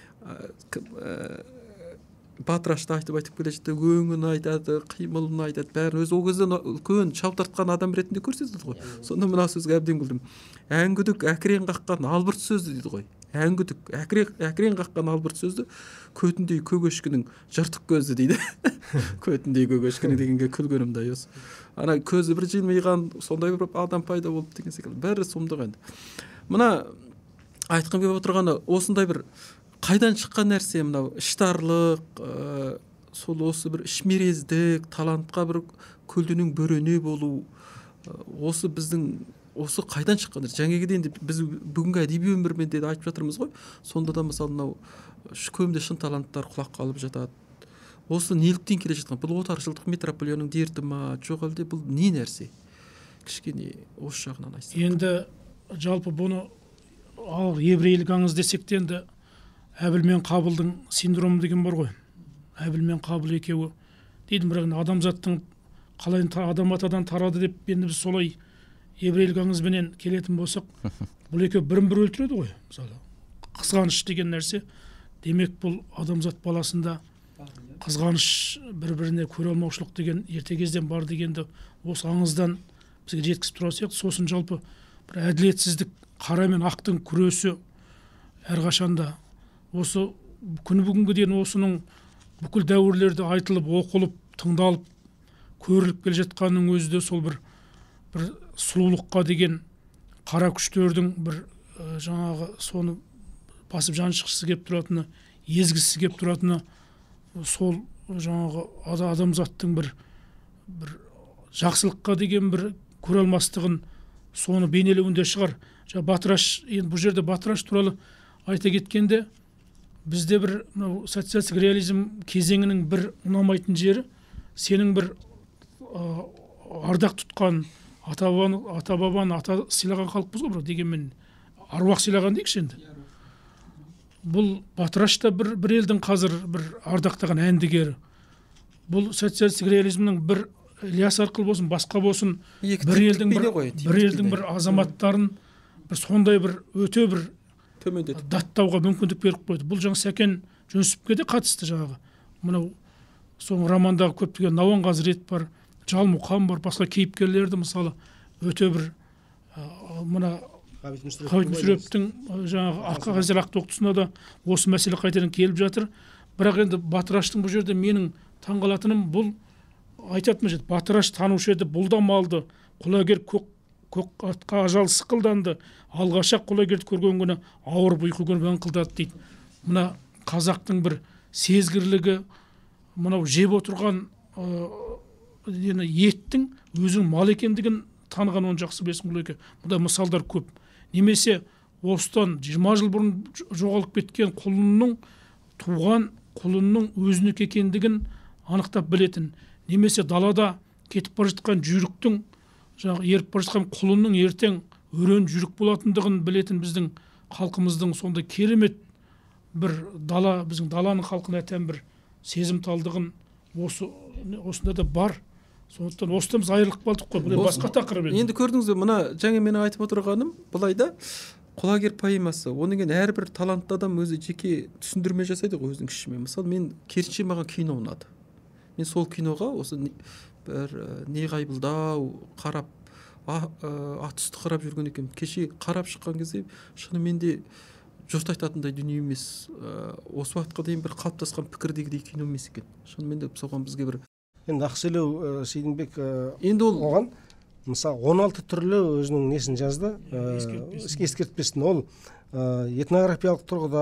Батырашты айтып келе жатты, өңін айтады, қимылын айтады, бәрін өзі ол кезде үлкен шау тартқан адам ретінде көрсетеді ғой. Сонда мына сөзге әбден күлдім. Әңгүдік әкірен қаққан албырт сөзді дейді ғой. Әңгүдік әкірен қаққан албырт сөзді көтіндей көгешкінің жыртық көзді дейді. Көтіндей көгешкінің дегенге күлгенім де осы. Ана көзі бір жылмиған сондай бір адам пайда болып деген секілді. Бәрі сұмдық енді. Мына айтқым келіп отырғаны осындай бір қайдан шыққан нәрсе, мынау іштарлық, сол осы бір ішмерездік, талантқа бір көлденең бөрене болу, осы біздің осы қайдан шыққан жаңағыда енді біз бүгінгі әдеби өмірмен де айтып жатырмыз ғой. Сонда да мысалы мынау көбінде шын таланттар құлаққа алып жатады. Осы неліктен келе жатқан? Бұл отаршылдық метрополияның дерті ма, жоқ әлде бұл не нәрсе? Кішкене осы жағынан айтсақ. Енді жалпы бұны ал еврейлік аңыз десек те енді Әбіл мен Қабылдың синдромы деген бар ғой. Әбіл мен Қабыл екеуі дейді, бірақ адамзаттың қалай адам атадан тарады деп енді біз солай еврейлік аңызбенен келетін болсақ, бұл екеуі бірін бірі өлтіреді ғой. Мысалы, қызғаныш деген нәрсе, демек бұл адамзат баласында қызғаныш, бір-біріне көре алмаушылық деген ерте кезден бар дегенді осы аңыздан бізге жеткізіп тұрған сияқты. Сосын жалпы бір әділетсіздік, қара мен ақтың күресі әрқашанда осы күні бүгінге дейін осының бүкіл дәуірлерде айтылып, оқылып, тыңдалып, көріліп келе жатқанның өзі де сол бір сұлулыққа деген қара күштердің бір жаңағы соны басып жан шыққысы келіп тұратыны, езгісі келіп тұратыны, сол жаңағы адамзаттың бір жақсылыққа деген бір көре алмастығын соны бейнелеуінде шығар. Батыраш, енді бұл жерде Батыраш туралы айта кеткенде, бізде бір социалистік реализм кезеңінің бір ұнамайтын жері, сенің бір ардақ тұтқан ата бабаны ата сыйлаған халықпыз ғой, дегенмен аруақ сыйлаған дейікші енді. Бұл Батыраш та бір елдің қазір бір ардақтаған әндігері. Бұл социалистік реализмнің бір Ильяс арқылы болсын, басқа болсын, бір елдің бір азаматтарын бір сондай бір өте бір даттауға мүмкіндік беріп қойды. Бұл жаңа Сәкен Жүнісовке де қатысты жаңағы. Мынау соң романдағы көптеген Науан Қазірет бар, Жалмұқан бар, басқа кейіпкерлерді мысалы өте бір мына Ғабит Мүсіреповтің жаңағы Аққа Қазір Ақ тоқтысына да осы мәселе қайтадан келіп жатыр. Бірақ енді Батыраштың бұл жерде менің таңғалатыным, бұл айтатын жет, Батыраш танушы еді, бұл да малды, құлагер көк атқа ажал сықылданды, алғашақ құлагерді көрген күні ауыр ұйқы көріп аңқылдады дейді. Мына қазақтың бір сезгірлігі, мынау жеп отырған еттің өзінің мал екендігін таныған, оны жақсы білесің құлагер. Мұнда мысалдар көп. Немесе осыдан 20 жыл бұрын жоғалып кеткен құлынның, туған құлынның өзінікі екендігін анықтап білетін. Немесе далада кетіп бара жатқан жүйріктің, еріп бара жатқан құлынның ертең өрен жүйрік болатындығын білетін біздің халқымыздың сондай керемет бір дала, біздің даланың халқына тән бір сезімталдығын осында да бар. Сондықтан осыдан біз айырылып қалдық қой. Бұл басқа тақырып еді. Енді көрдіңіз бе, мына жаңа менің айтып отырғаным былайда құлагер поэмасы, оның кейін әрбір талантты адам өзі жеке түсіндірме жасайды ғой өзінің ішімен. Мысалы, мен керісінше маған кино ұнады. Мен сол киноға осы бір неғайбылдау қарап, ат үсті қарап жүрген екен. Кеше қарап шыққан кезде шынымен де жұрт айтатындай дүние емес. Осы уақытқа дейін бір қалыптасқан пікірдегідей кино емес екен. Шынымен де соған бізге бір енді Ақселеу Сейдімбек енді ол оған мысалы 16 түрлі өзінің несін жазды, ескертпесін. Ол этнографиялық тұрғыда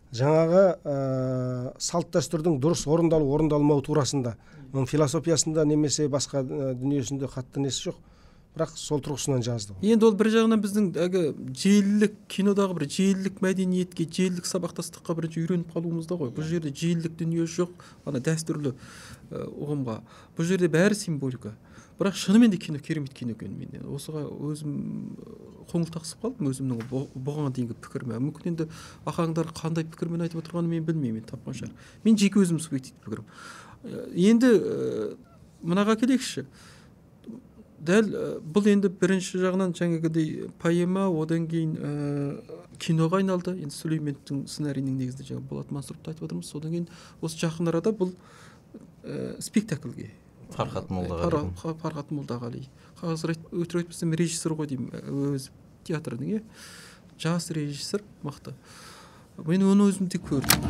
жаңағы салт дәстүрдің дұрыс орындалмау турасында, философиясында немесе басқа дүниесінде қатты несі жоқ, бірақ сол тұрғысынан жазды. Енді ол бір жағынан біздің желілік кинодағы бір желілік мәдениетке, желілік сабақтастыққа бірінші үйреніп қалуымызда ғой. Бұл жерде желілік дүние жоқ, ана дәстүрлі ұғымға. Бұл жерде бәрі символика. Бірақ шынымен де кино керемет кино екен. Мен осыға өзім қоңыл тақсып қалдым, өзімнің бұған дейінгі пікіріме. Мүмкін енді ақаңдар қандай пікірмен айтып отырғанын мен білмеймін, тапқан шығар. Мен жеке өзім субъективті пікірім. Енді мынаға келейікші. Дәл бұл енді бірінші жағынан жаңағыдай поэма, одан кейін киноға айналды. Енді Сүлейменовтің сценарийінің негізінде жаңа Болат Мансұровты айтып отырмыз. Содан кейін осы жақын арада бұл спектакльге Фархат Молдағали. Қазір өтірік айтпасам режиссер ғой деймін, өз театрының, жас режиссер, мықты. Мен оны өзімде көрдім.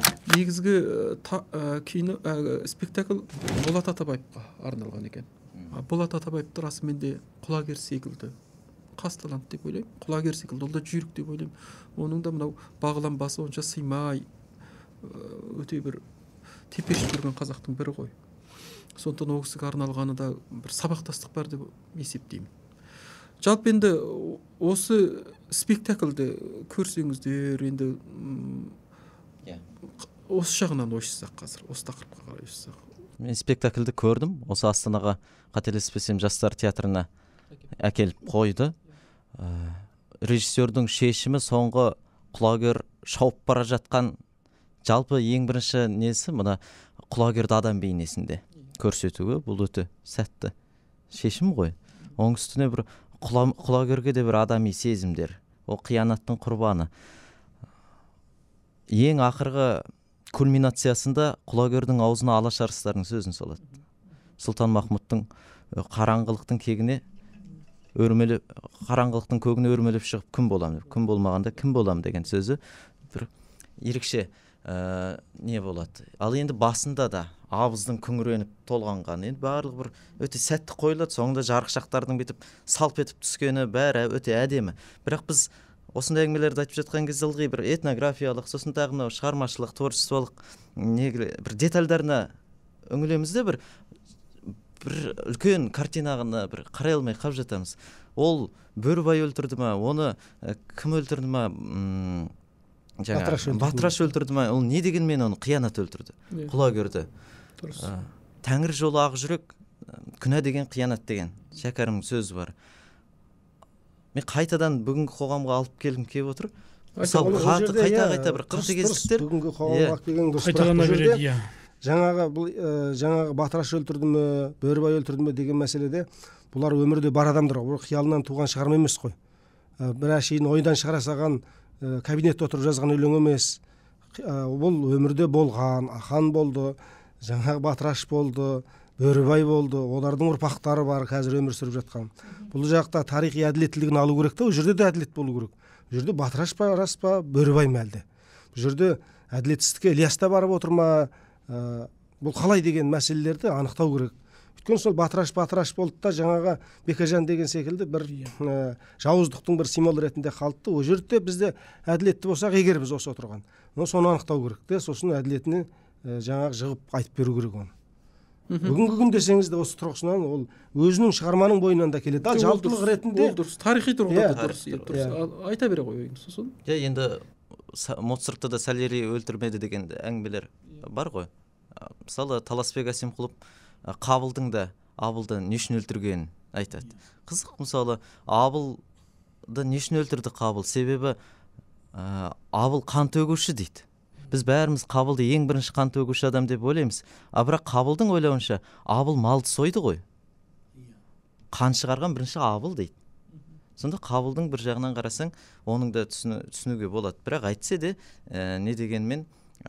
Негізгі кино спектакль Болат Атабаевқа арналған екен. Болат Атабаевты расымен де құлагер секілді қас талант деп ойлаймын. Құлагер секілді, ол да жүйрік деп ойлаймын. Оның да мынау бағланбасы онша сыймай, өте бір тепешіп жүрген қазақтың бірі ғой. Сондықтан ол кісіге арналғаны да бір сабақтастық бар деп есептеймін. Жалпы енді осы спектакльді көрсеңіздер, енді осы жағынан ойшысақ қазір, осы тақырыпқа қарай ойшысақ. Мен спектакльді көрдім. Осы Астанаға қателеспесем жастар театрына әкеліп қойды. Режиссердің шешімі соңғы құлагер шауып бара жатқан жалпы ең бірінші несі мына құлагерді адам бейнесінде көрсетуге. Бұл өте сәтті шешім ғой. Оның үстіне бір құлагерге де бір адами сезімдер, ол қиянаттың құрбаны. Ең ақырғы кульминациясында құлагердің аузына алаш арыстардың сөзін салады. Сұлтанмахмұттың қараңғылықтың көгіне өрмелеп шығып күн болам, күн болмағанда кім болам деген сөзі бір ерекше не болады. Ал енді басында да абыздың күңіреніп толғанған, енді барлығы бір өте сәтті қойылады. Соңында жарықшақтардың бетіп салп етіп түскені бәрі өте әдемі. Бірақ біз осындай әңгімелерді айтып жатқан кезде ылғи бір этнографиялық, сосын тағы мынау шығармашылық, творчестволық бір детальдарына үңілеміз де бір үлкен картинағына бір қарай алмай қалып жатамыз. Ол Бөрібай өлтірді ма, оны кім өлтірді ма, Батыраш өлтірді ма, ол не дегенмен оны қиянат өлтірді, құлагерді. Тәңір жолы ақ жүрек, күнә деген қиянат деген шәкәрімнің сөзі бар. Мен қайтадан бүгінгі қоғамға алып келгім келіп отыр. Қайта бір қатыгездіктер бүгінгі қоғамға келген дұрыс. Қайталана береді, иә. Жаңағы Батыраш өлтірді ме, Бөрібай өлтірді ме деген мәселеде бұлар өмірде бар адамдар ғой, қиялынан туған шығарма емес қой. Бір әшейін ойдан шығара салған кабинетте отырып жазған өлең емес. Бұл өмірде болған, ахан болды, жаңағы Батыраш болды, Бөрібай болды, олардың ұрпақтары бар қазір өмір сүріп жатқан. Бұл жақта тарихи әділеттілігін алу керек та, ол жерде де әділет болу керек. Бұл жерде Батыраш па, рас па, Бөрібай ма әлде? Бұл жерде әділетсіздікке Ілияс та барып отыр ма, бұл қалай деген мәселелерді анықтау керек. Өйткені сол Батыраш болды да жаңағы Бекежан деген секілді бір жауыздықтың бір символ ретінде қалды. Ол жерде бізде әділетті болсақ, егер біз осы отырған, соны анықтау керек те, сосын әділетіне жаңағы жығып айтып беру керек оны. Бүгінгі күн десеңіз де осы тұрғысынан ол өзінің шығарманың бойынан да келеді. Ал жалпылық ретінде ол дұрыс, тарихи тұрғыда дұрыс. Айта бере қойыңыз сосын. Енді Моцартты да Сальери өлтірмеді деген әңгімелер бар ғой. Мысалы Таласбек Әсемқұлов Қабылдың да Абылды не үшін өлтіргенін айтады. Қызық, мысалы Абылды не үшін өлтірді Қабыл? Себебі Абыл қан төгуші дейді. Біз бәріміз Қабылды ең бірінші қан төгуші адам деп ойлаймыз. Бірақ Қабылдың ойлауынша Абыл малды сойды ғой. Қан шығарған бірінші Абыл дейді. Сонда Қабылдың бір жағынан қарасаң, оның да түсінуге болады. Бірақ әйтсе де не дегенмен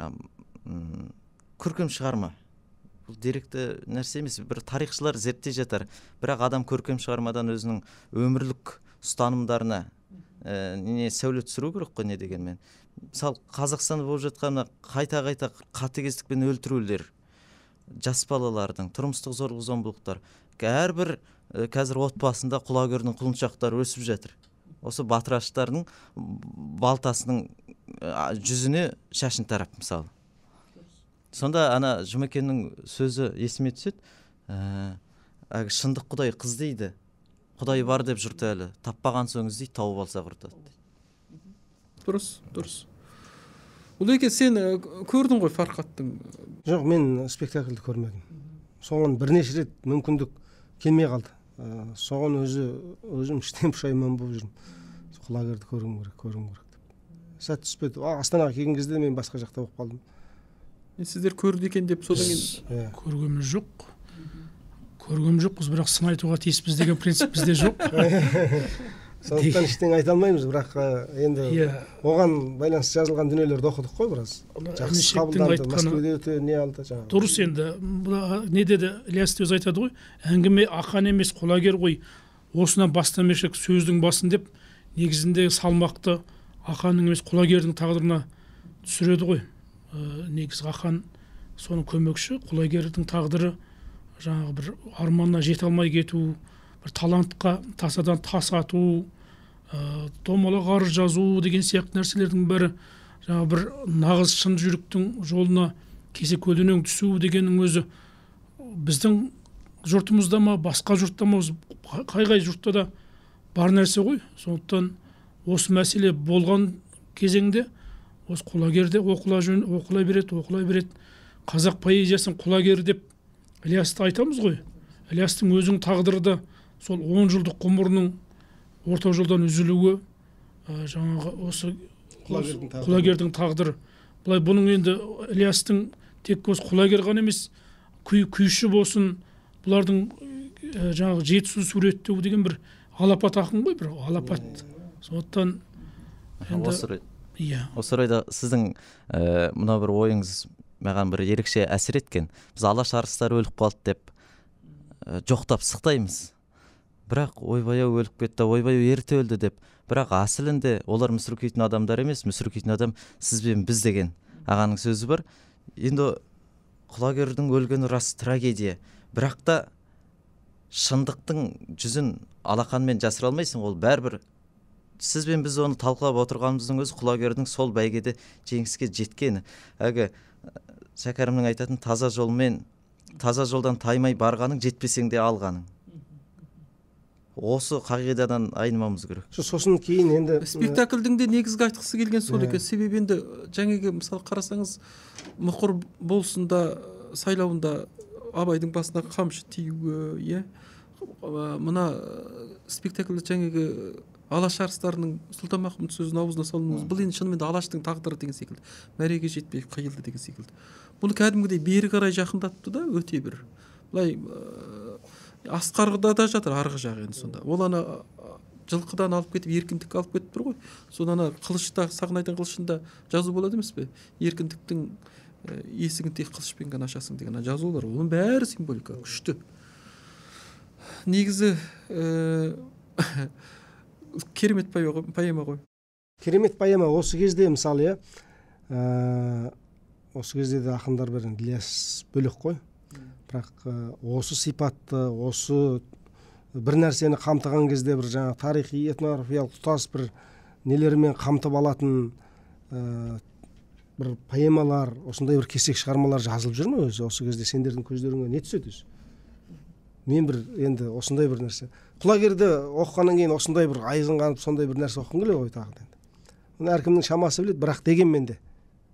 көркем шығарма. Бұл деректі нәрсе емес, бір тарихшылар зерттей жатар. Бірақ адам көркем шығармадан өзінің өмірлік ұстанымдарына сәуле түсіру керек қой, не дегенмен. Мысалы Қазақстанда болып жатқан қайта қатыгездікпен өлтірулер, жас балалардың тұрмыстық зорлық-зомбылықтар, әрбір қазір отбасында құлагердің құлыншақтары өсіп жатыр. Осы Батыраштардың балтасының жүзіне шашын тарап, мысалы. Сонда ана Жұмекеннің сөзі есіме түседі. Шындық Құдай қыз дейді. Құдай бар деп жұрт әлі. Таппаған соң іздейді, тауып алса құртады. Дұрыс. Ұлеке, сен көрдің ғой Фарқаттың? Жоқ, мен спектакльді көрмедім. Соған бірнеше рет мүмкіндік келмей қалды. Соған өзім іштен пұшайман болып жүрмін. Құлагерді көргім керек. Сәт түспеді. Астанаға келген кезде мен басқа жақта болып қалдым. Сіздер көрді екен деп содан кейін көргеміз жоқпыз, бірақ сын айтуға тиіспіз деген принцип бізде жоқ. Сондықтан ештеңе айта алмаймыз, бірақ енді оған байланысты жазылған дүниелерді оқыдық қой біраз. Жақсы қабылданды, Мәскеуде өте не алды жаңағы. Дұрыс, енді не деді Ілияс өзі айтады ғой, әңгіме ақан емес құлагер ғой, осынан бастамешек сөздің басын деп, негізінде салмақты ақанның емес құлагердің тағдырына түсіреді ғой. Негізі ақан соның көмекші, құлагердің тағдыры жаңағы бір арманына жете алмай кету, бір талантқа тасадан тас ату, домалақ арыз жазу деген сияқты нәрселердің бәрі жаңағы бір нағыз шын жүректің жолына кесе көлденең түсу дегеннің өзі біздің жұртымызда ма, басқа жұртта ма, қай жұртта да бар нәрсе ғой. Сондықтан осы мәселе болған кезеңде осы құлагерде оқылай береді. Қазақ поэзиясын құлагер деп Ілиясты айтамыз ғой. Ілиястың өзінің тағдыры да сол 10 жылдық ғұмырының орта жолдан үзілуі, жаңағы осы құлагердің тағдыры. Бұлай бұның енді Ілиястың тек осы құлагер ғана емес, күйші болсын, бұлардың жаңағы жетісу суреттеу деген бір алапат ақын ғой, бір алапат. Сондықтан осы орайда сіздің мына бір ойыңыз маған бір ерекше әсер еткен. Біз алаш арыстары өліп қалды деп жоқтап сықтаймыз. Бірақ ойбай-ау өліп кетті, ойбай-ау ерте өлді деп. Бірақ асылында олар мүсіркейтін адамдар емес, мүсіркейтін адам сіз бен біз деген ағаның сөзі бар. Енді құлагердің өлгені рас трагедия. Бірақ та шындықтың жүзін алақанмен жасыра алмайсың, ол бәрібір. Сіз бен біз оны талқылап отырғанымыздың өзі құлагердің сол бәйгеде жеңіске жеткені. Әгі шәкәрімнің айтатын таза жолдан таймай барғаның, жетпесең де алғаның. Осы қағидадан айнымамыз керек. Сосын кейін енді спектакльдің де негізгі айтқысы келген сол екен. Себебі енді жаңағы мысалы қарасаңыз, мұқыр болсында сайлауында Абайдың басына қамшы тиюі, мына спектакльде жаңағы алаш арыстарының Сұлтанмахмұт сөзін аузына салуыңыз, бұл енді шынымен де алаштың тағдыры деген секілді, мәреге жетпей қиылды деген секілді. Бұны кәдімгідей бері қарай жақындатты да, өте бір. Былай Асқарда да жатыр арғы жағы енді сонда. Ол ана жылқыдан алып кетіп, еркіндікке алып кетіп тұр ғой. Содан қылышта, Сағынайдың қылышында жазу болады емес пе? Еркіндіктің есігін тек қылышпен ғана ашасың деген жазулар. Оның бәрі символика, күшті. Негізі керемет поэма ғой. Керемет поэма. Осы кезде мысалы, осы кезде де ақындар бірін Ілияс бөлек қой. Бірақ осы сипатты, осы бір нәрсені қамтыған кезде бір жаңа тарихи, этнографиялық тұтас бір нелермен қамтып алатын бір поэмалар, осындай бір кесек шығармалар жазылып жүр ме өзі? Осы кезде сендердің көздеріңе не түседі өзі? Мен бір енді осындай бір нәрсе. Құлагерді оқығаннан кейін осындай бір айызын қанып, сондай бір нәрсе оқығым келеді ғой тағы да. Оны әркімнің шамасы біледі, бірақ дегенмен де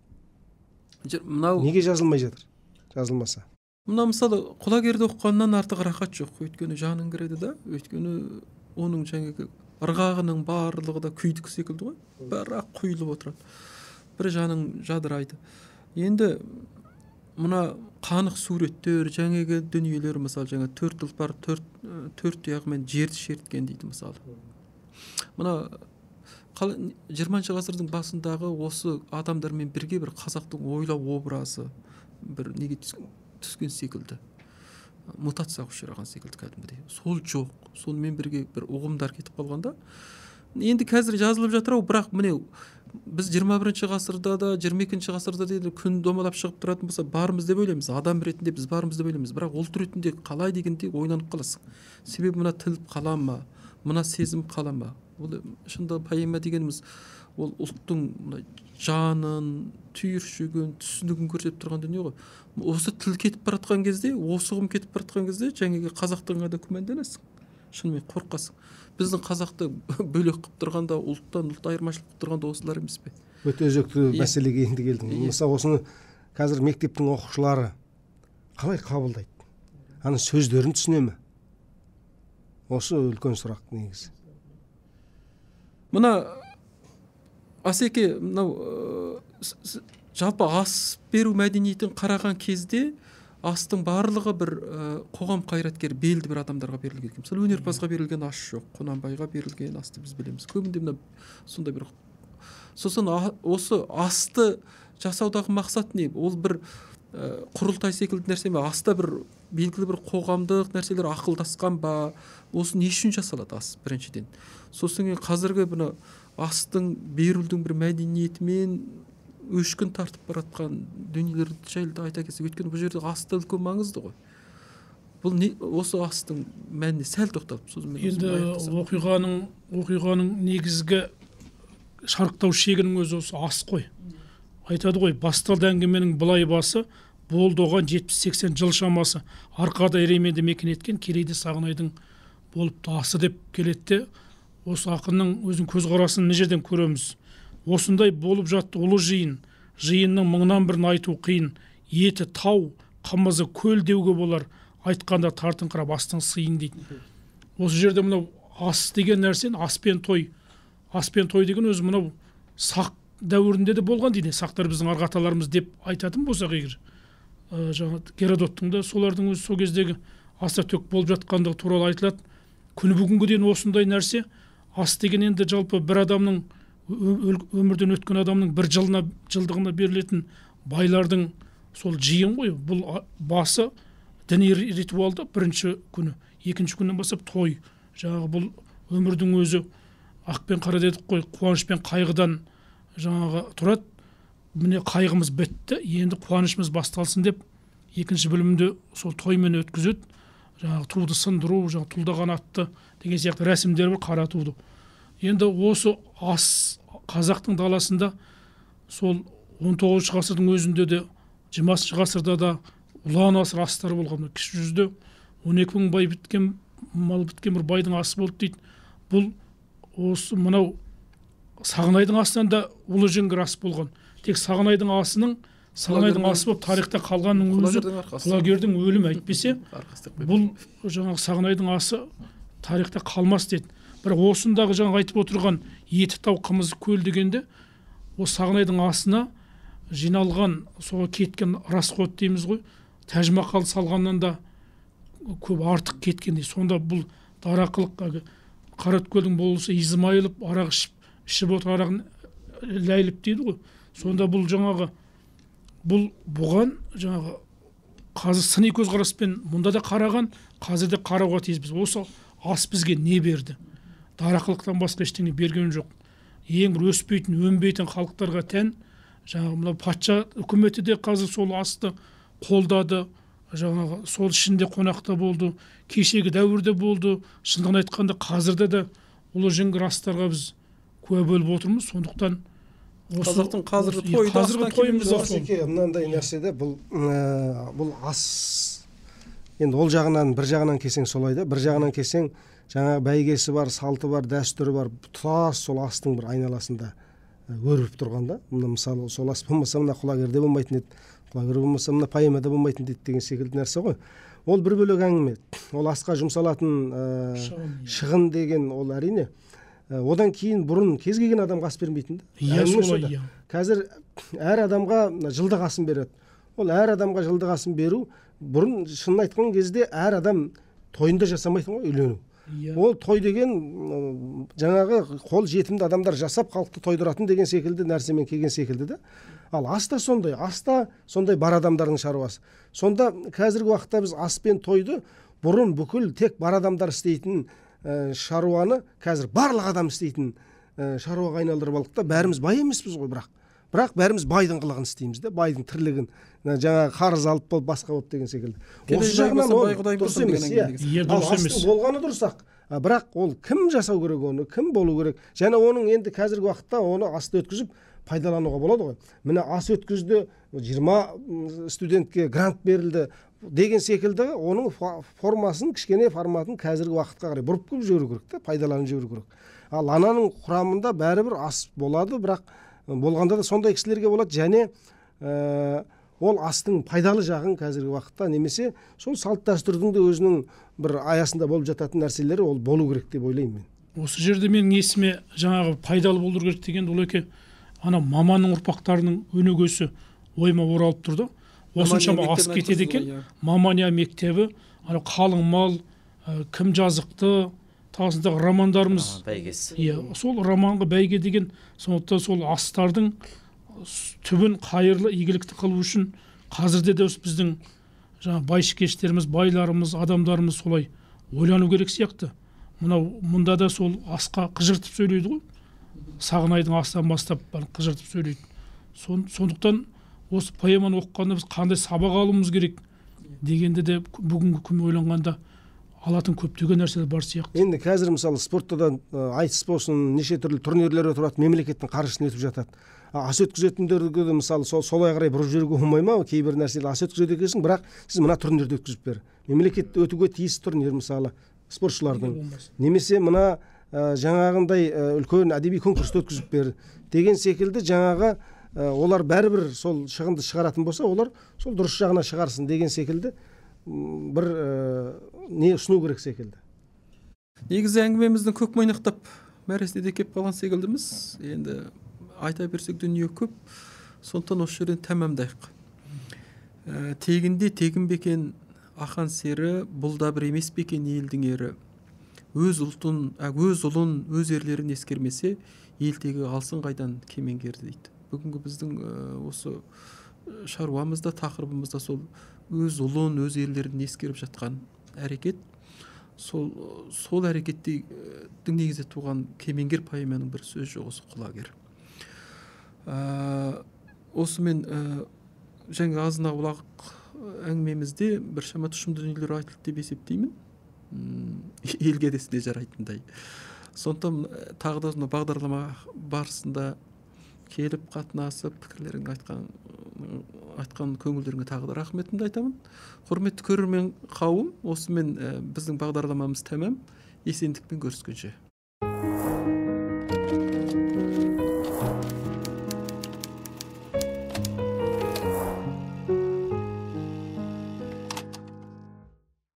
неге жазылмай жатыр? Жазылмаса. Мына мысалы құлагерді оқығаннан артық рахат жоқ. Өйткені жаның кіреді да, өйткені оның жаңағы ырғағының барлығы да күйдік секілді ғой. Бірақ құйылып отырады. Бір жаның жадырайды. Енді мына қанық суреттер, жаңағы дүниелер, мысалы жаңа төрт тұлпар, төрт тұяғымен жерді шерткен дейді мысалы. Мына 20 ғасырдың басындағы осы адамдармен бірге бір қазақтың ойлау образы бір неге түскен секілді, мутацияға ұшыраған секілді кәдімгідей. Сол жоқ, сонымен бірге бір ұғымдар кетіп қалғанда, енді қазір жазылып жатыр ау, бірақ міне біз 21 ғасырда да 22 ғасырда да күн домалап шығып тұратын болса, бармыз деп ойлаймыз. Адам ретінде біз бармыз деп ойлаймыз, бірақ ұлт ретінде қалай дегенде ойланып қаласың. Себебі мына тіл қала ма, мына сезім қала ма? Ол шынында поэма дегеніміз ол ұлттың жанын, түйіршігін, түсінігін көрсетіп тұрған дүние ғой. Осы тіл кетіп баратқан кезде, осы ұғым кетіп баратқан кезде, жаңағы қазақтың да күмәнданасың. Шынымен қорқасың. Біздің қазақты бөлек қылып тұрғанда, ұлттан ұлт айырмашылық қылып тұрғанда осылар емес пе? Өте өзекті мәселеге енді келдің. Мысалы осыны қазір мектептің оқушылары қалай қабылдайды? Ана сөздерін түсіне ме? Осы үлкен сұрақ негізі. Мына Асеке, мынау жалпы ас беру мәдениетін қараған кезде астың барлығы бір қоғам қайраткері, белді бір адамдарға берілген. Мысалы өнерпазға берілген ас жоқ, Құнанбайға берілген асты біз білеміз. Көбінде мына сондай бір. Сосын осы асты жасаудағы мақсат не? Ол бір құрылтай секілді нәрсе ме? Аста бір белгілі бір қоғамдық нәрселер ақылдасқан ба? Осы не үшін жасалады ас біріншіден? Сосын қазіргі бұны астың берілдің бір мәдениетімен өшкін тартып баратқан дүниелерді жайлы айта кетсек, өйткені бұл жерде асты үлкен маңызды ғой. Бұл осы астың мәніне сәл тоқталып сөзімен енді оқиғаның негізгі шарықтау шегінің өзі осы ас қой. Айтады ғой, басталды әңгіменің былай басы, болды оған 70-80 жыл шамасы, арқада Еременді мекен еткен Керейді Сағынайдың болыпты асы деп келетті. Осы ақынның өзінің көзқарасын не жерден көреміз? Осындай болып жатты ұлы жиын, жиынның мыңнан бірін айту қиын, еті тау, қымызы көл деуге болар, айтқанда тартыңқырап астың сыйын дейді. Осы жерде мынау ас деген нәрсен, ас пен той деген өзі мынау сақ дәуірінде де болған дейді. Сақтар біздің арғы аталарымыз деп айтатын болсақ егер, жаңа Геродоттың да солардың өзі сол кездегі аса төк болып жатқандығы туралы айтылады. Күні бүгінге дейін осындай нәрсе, ас деген енді жалпы бір адамның өмірден өткен адамның бір жылдығына берілетін байлардың сол жиын ғой. Бұл басы діни ритуалда бірінші күні, екінші күннен бастап той. Жаңағы бұл өмірдің өзі ақ пен қара дедік қой, қуаныш пен қайғыдан жаңағы тұрады. Міне қайғымыз бітті, енді қуанышымыз басталсын деп екінші бөлімде сол тоймен өткізеді. Жаңағы туды сындыру, жаңағы тұлдаған атты деген сияқты рәсімдер бар, қара туды. Енді осы ас қазақтың даласында сол 19 ғасырдың өзінде де 20 ғасырда да ұлан асыр астар болған. Кіші жүзде 12 мың бай біткен, мал біткен бір байдың асы болды дейді. Бұл осы мынау Сағынайдың асынан да ұлы жеңгір ас болған. Тек Сағынайдың асы болып тарихта қалғанның өзі құлагердің өлімі. Әйтпесе бұл жаңағы Сағынайдың асы тарихта қалмас деді. Бірақ осындағы жаңағы айтып отырған еті тау қымызы көл дегенде осы Сағынайдың асына жиналған соға кеткен расход дейміз ғой, тәжімақал салғаннан да көп артық кеткендей. Сонда бұл дарақылық Қараөткелдің болысы измайылып арақ ішіп отыр, арағын ләйліп дейді ғой. Сонда бұл жаңағы бұған жаңағы қазір сыни көзқараспен мұнда да қараған, қазір де қарауға тиіспіз. Осы ас бізге не берді? Дарақылықтан басқа ештеңе берген жоқ. Ең бір өспейтін, өнбейтін халықтарға тән, жаңағы мына патша үкіметі де қазір сол асты қолдады. Жаңағы сол ішінде қонақта болды, кешегі дәуірде болды. Шындығын айтқанда қазірде де ұлы жеңгір астарға біз куә болып отырмыз. Сондықтан қазақтың қазіргі тойымыз мынандай нәрседе бұл ас енді ол жағынан бір жағынан келсең солай да, бір жағынан келсең жаңағы бәйгесі бар, салты бар, дәстүрі бар, тұтас сол астың бір айналасында өріп тұрған да. Мына мысалы сол ас болмаса мына құлагерде болмайтын еді, құлагер болмаса мына поэмада болмайтын еді деген секілді нәрсе ғой. Ол бір бөлек әңгіме. Ол асқа жұмсалатын шығын деген ол әрине. Одан кейін бұрын кез келген адамға ас бермейтін да. Қазір әр адамға жылдық асын береді. Ол әр адамға жылдық асын беру бұрын шынын айтқан кезде әр адам тойында жасамайтын ғой, үйлену. Ол той деген жаңағы қол жетімді адамдар жасап халықты тойдыратын деген секілді нәрсемен келген секілді да. Ал аста сондай бар адамдардың шаруасы. Сонда қазіргі уақытта біз ас пен тойды бұрын бүкіл тек бар адамдар істейтін шаруаны қазір барлық адам істейтін шаруаға айналдырып алдық та. Бәріміз бай емеспіз ғой, бірақ бәріміз байдың қылығын істейміз де, байдың тірлігін, жаңағы қарыз алып болып басқа болып деген секілді. Осы жағынан ол дұрыс емес. Астың болғаны дұрыс-ақ, бірақ ол кім жасау керек, оны кім болу керек, және оның енді қазіргі уақытта оны асты өткізіп пайдалануға болады ғой. Міне ас өткізді, 20 студентке грант берілді деген секілді, оның формасын, кішкене форматын қазіргі уақытқа қарай бұрып көп жіберу керек та, пайдаланып жіберу керек. Ал ананың құрамында бәрібір ас болады, бірақ болғанда да сондай кісілерге болады, және ол астың пайдалы жағын қазіргі уақытта немесе сол салт дәстүрдің де өзінің бір аясында болып жататын нәрселері ол болу керек деп ойлаймын мен. Осы жерде менің есіме жаңағы пайдалы болу керек деген ол еке, ана маманның ұрпақтарының өнегесі ойыма оралып тұрды. Осыншама ас кетеді екен. Мамания мектебі, қалың мал, кім жазықты, тағысындағы романдарымыз бәйгесі. Сол романға бәйге деген, сондықтан сол астардың түбін қайырлы игілікті қылу үшін қазірде де біздің жаңа байшыкештеріміз, байларымыз, адамдарымыз солай ойлану керек сияқты. Мұнда да сол асқа қыжыртып сөйлейді ғой. Сағынайдың астан бастап қыжыртып сөйлейді. Сондықтан осы поэманы оқығанда біз қандай сабақ алуымыз керек? дегенде де бүгінгі күн ойланғанда алатын көптеген нәрселер бар сияқты. Енді қазір мысалы спортта да айтыс болсын, неше түрлі турнирлер өтіп жатыр, мемлекеттің қаржысына өтіп жатады. Ас өткізетіндерге де мысалы солай қарай бұрып жіберуге болмай ма? Кейбір нәрселер ас өткізеді екенсің, бірақ сіз мына турнирді өткізіп бер. Мемлекет өтуге тиіс турнир мысалы спортшылардың. Немесе мына жаңағындай үлкен әдеби конкурсты өткізіп бер деген секілді жаңағы олар бәрібір сол шығынды шығаратын болса, олар сол дұрыс жағына шығарсын деген секілді бір не ұсыну керек секілді. Негізі әңгімеміздің көк мойнақтап мәресіне кеп қалған секілдіміз. Енді айта берсек дүние көп, сондықтан осы жерден тәмамдайық. Тегінде тегін бекен ақан сері, бұл да бір емес бекен елдің ері. Өз ұлтын, өз ұлын, өз ерлерін ескермесе, елтегі алсын қайдан кемеңгерді дейді. Бүгінгі біздің осы шаруамызда, тақырыбымызда сол өз ұлын, өз ерлерін ескеріп жатқан әрекет, сол әрекеттің негізде туған кемеңгер поэманың бір сөз жоқ, осы құлагер. Осымен жаңа азына құлақ әңгімемізде бір шама тұшымды дүниелер айтылды деп есептеймін, елге десіне жарайтындай. Сондықтан тағы да бағдарлама барысында келіп қатынасып пікірлерін айтқан көңілдеріңе тағы да рахметімді айтамын. Құрметті көрермен қауым, осымен біздің бағдарламамыз тәмам. Есендікпен көріскенше.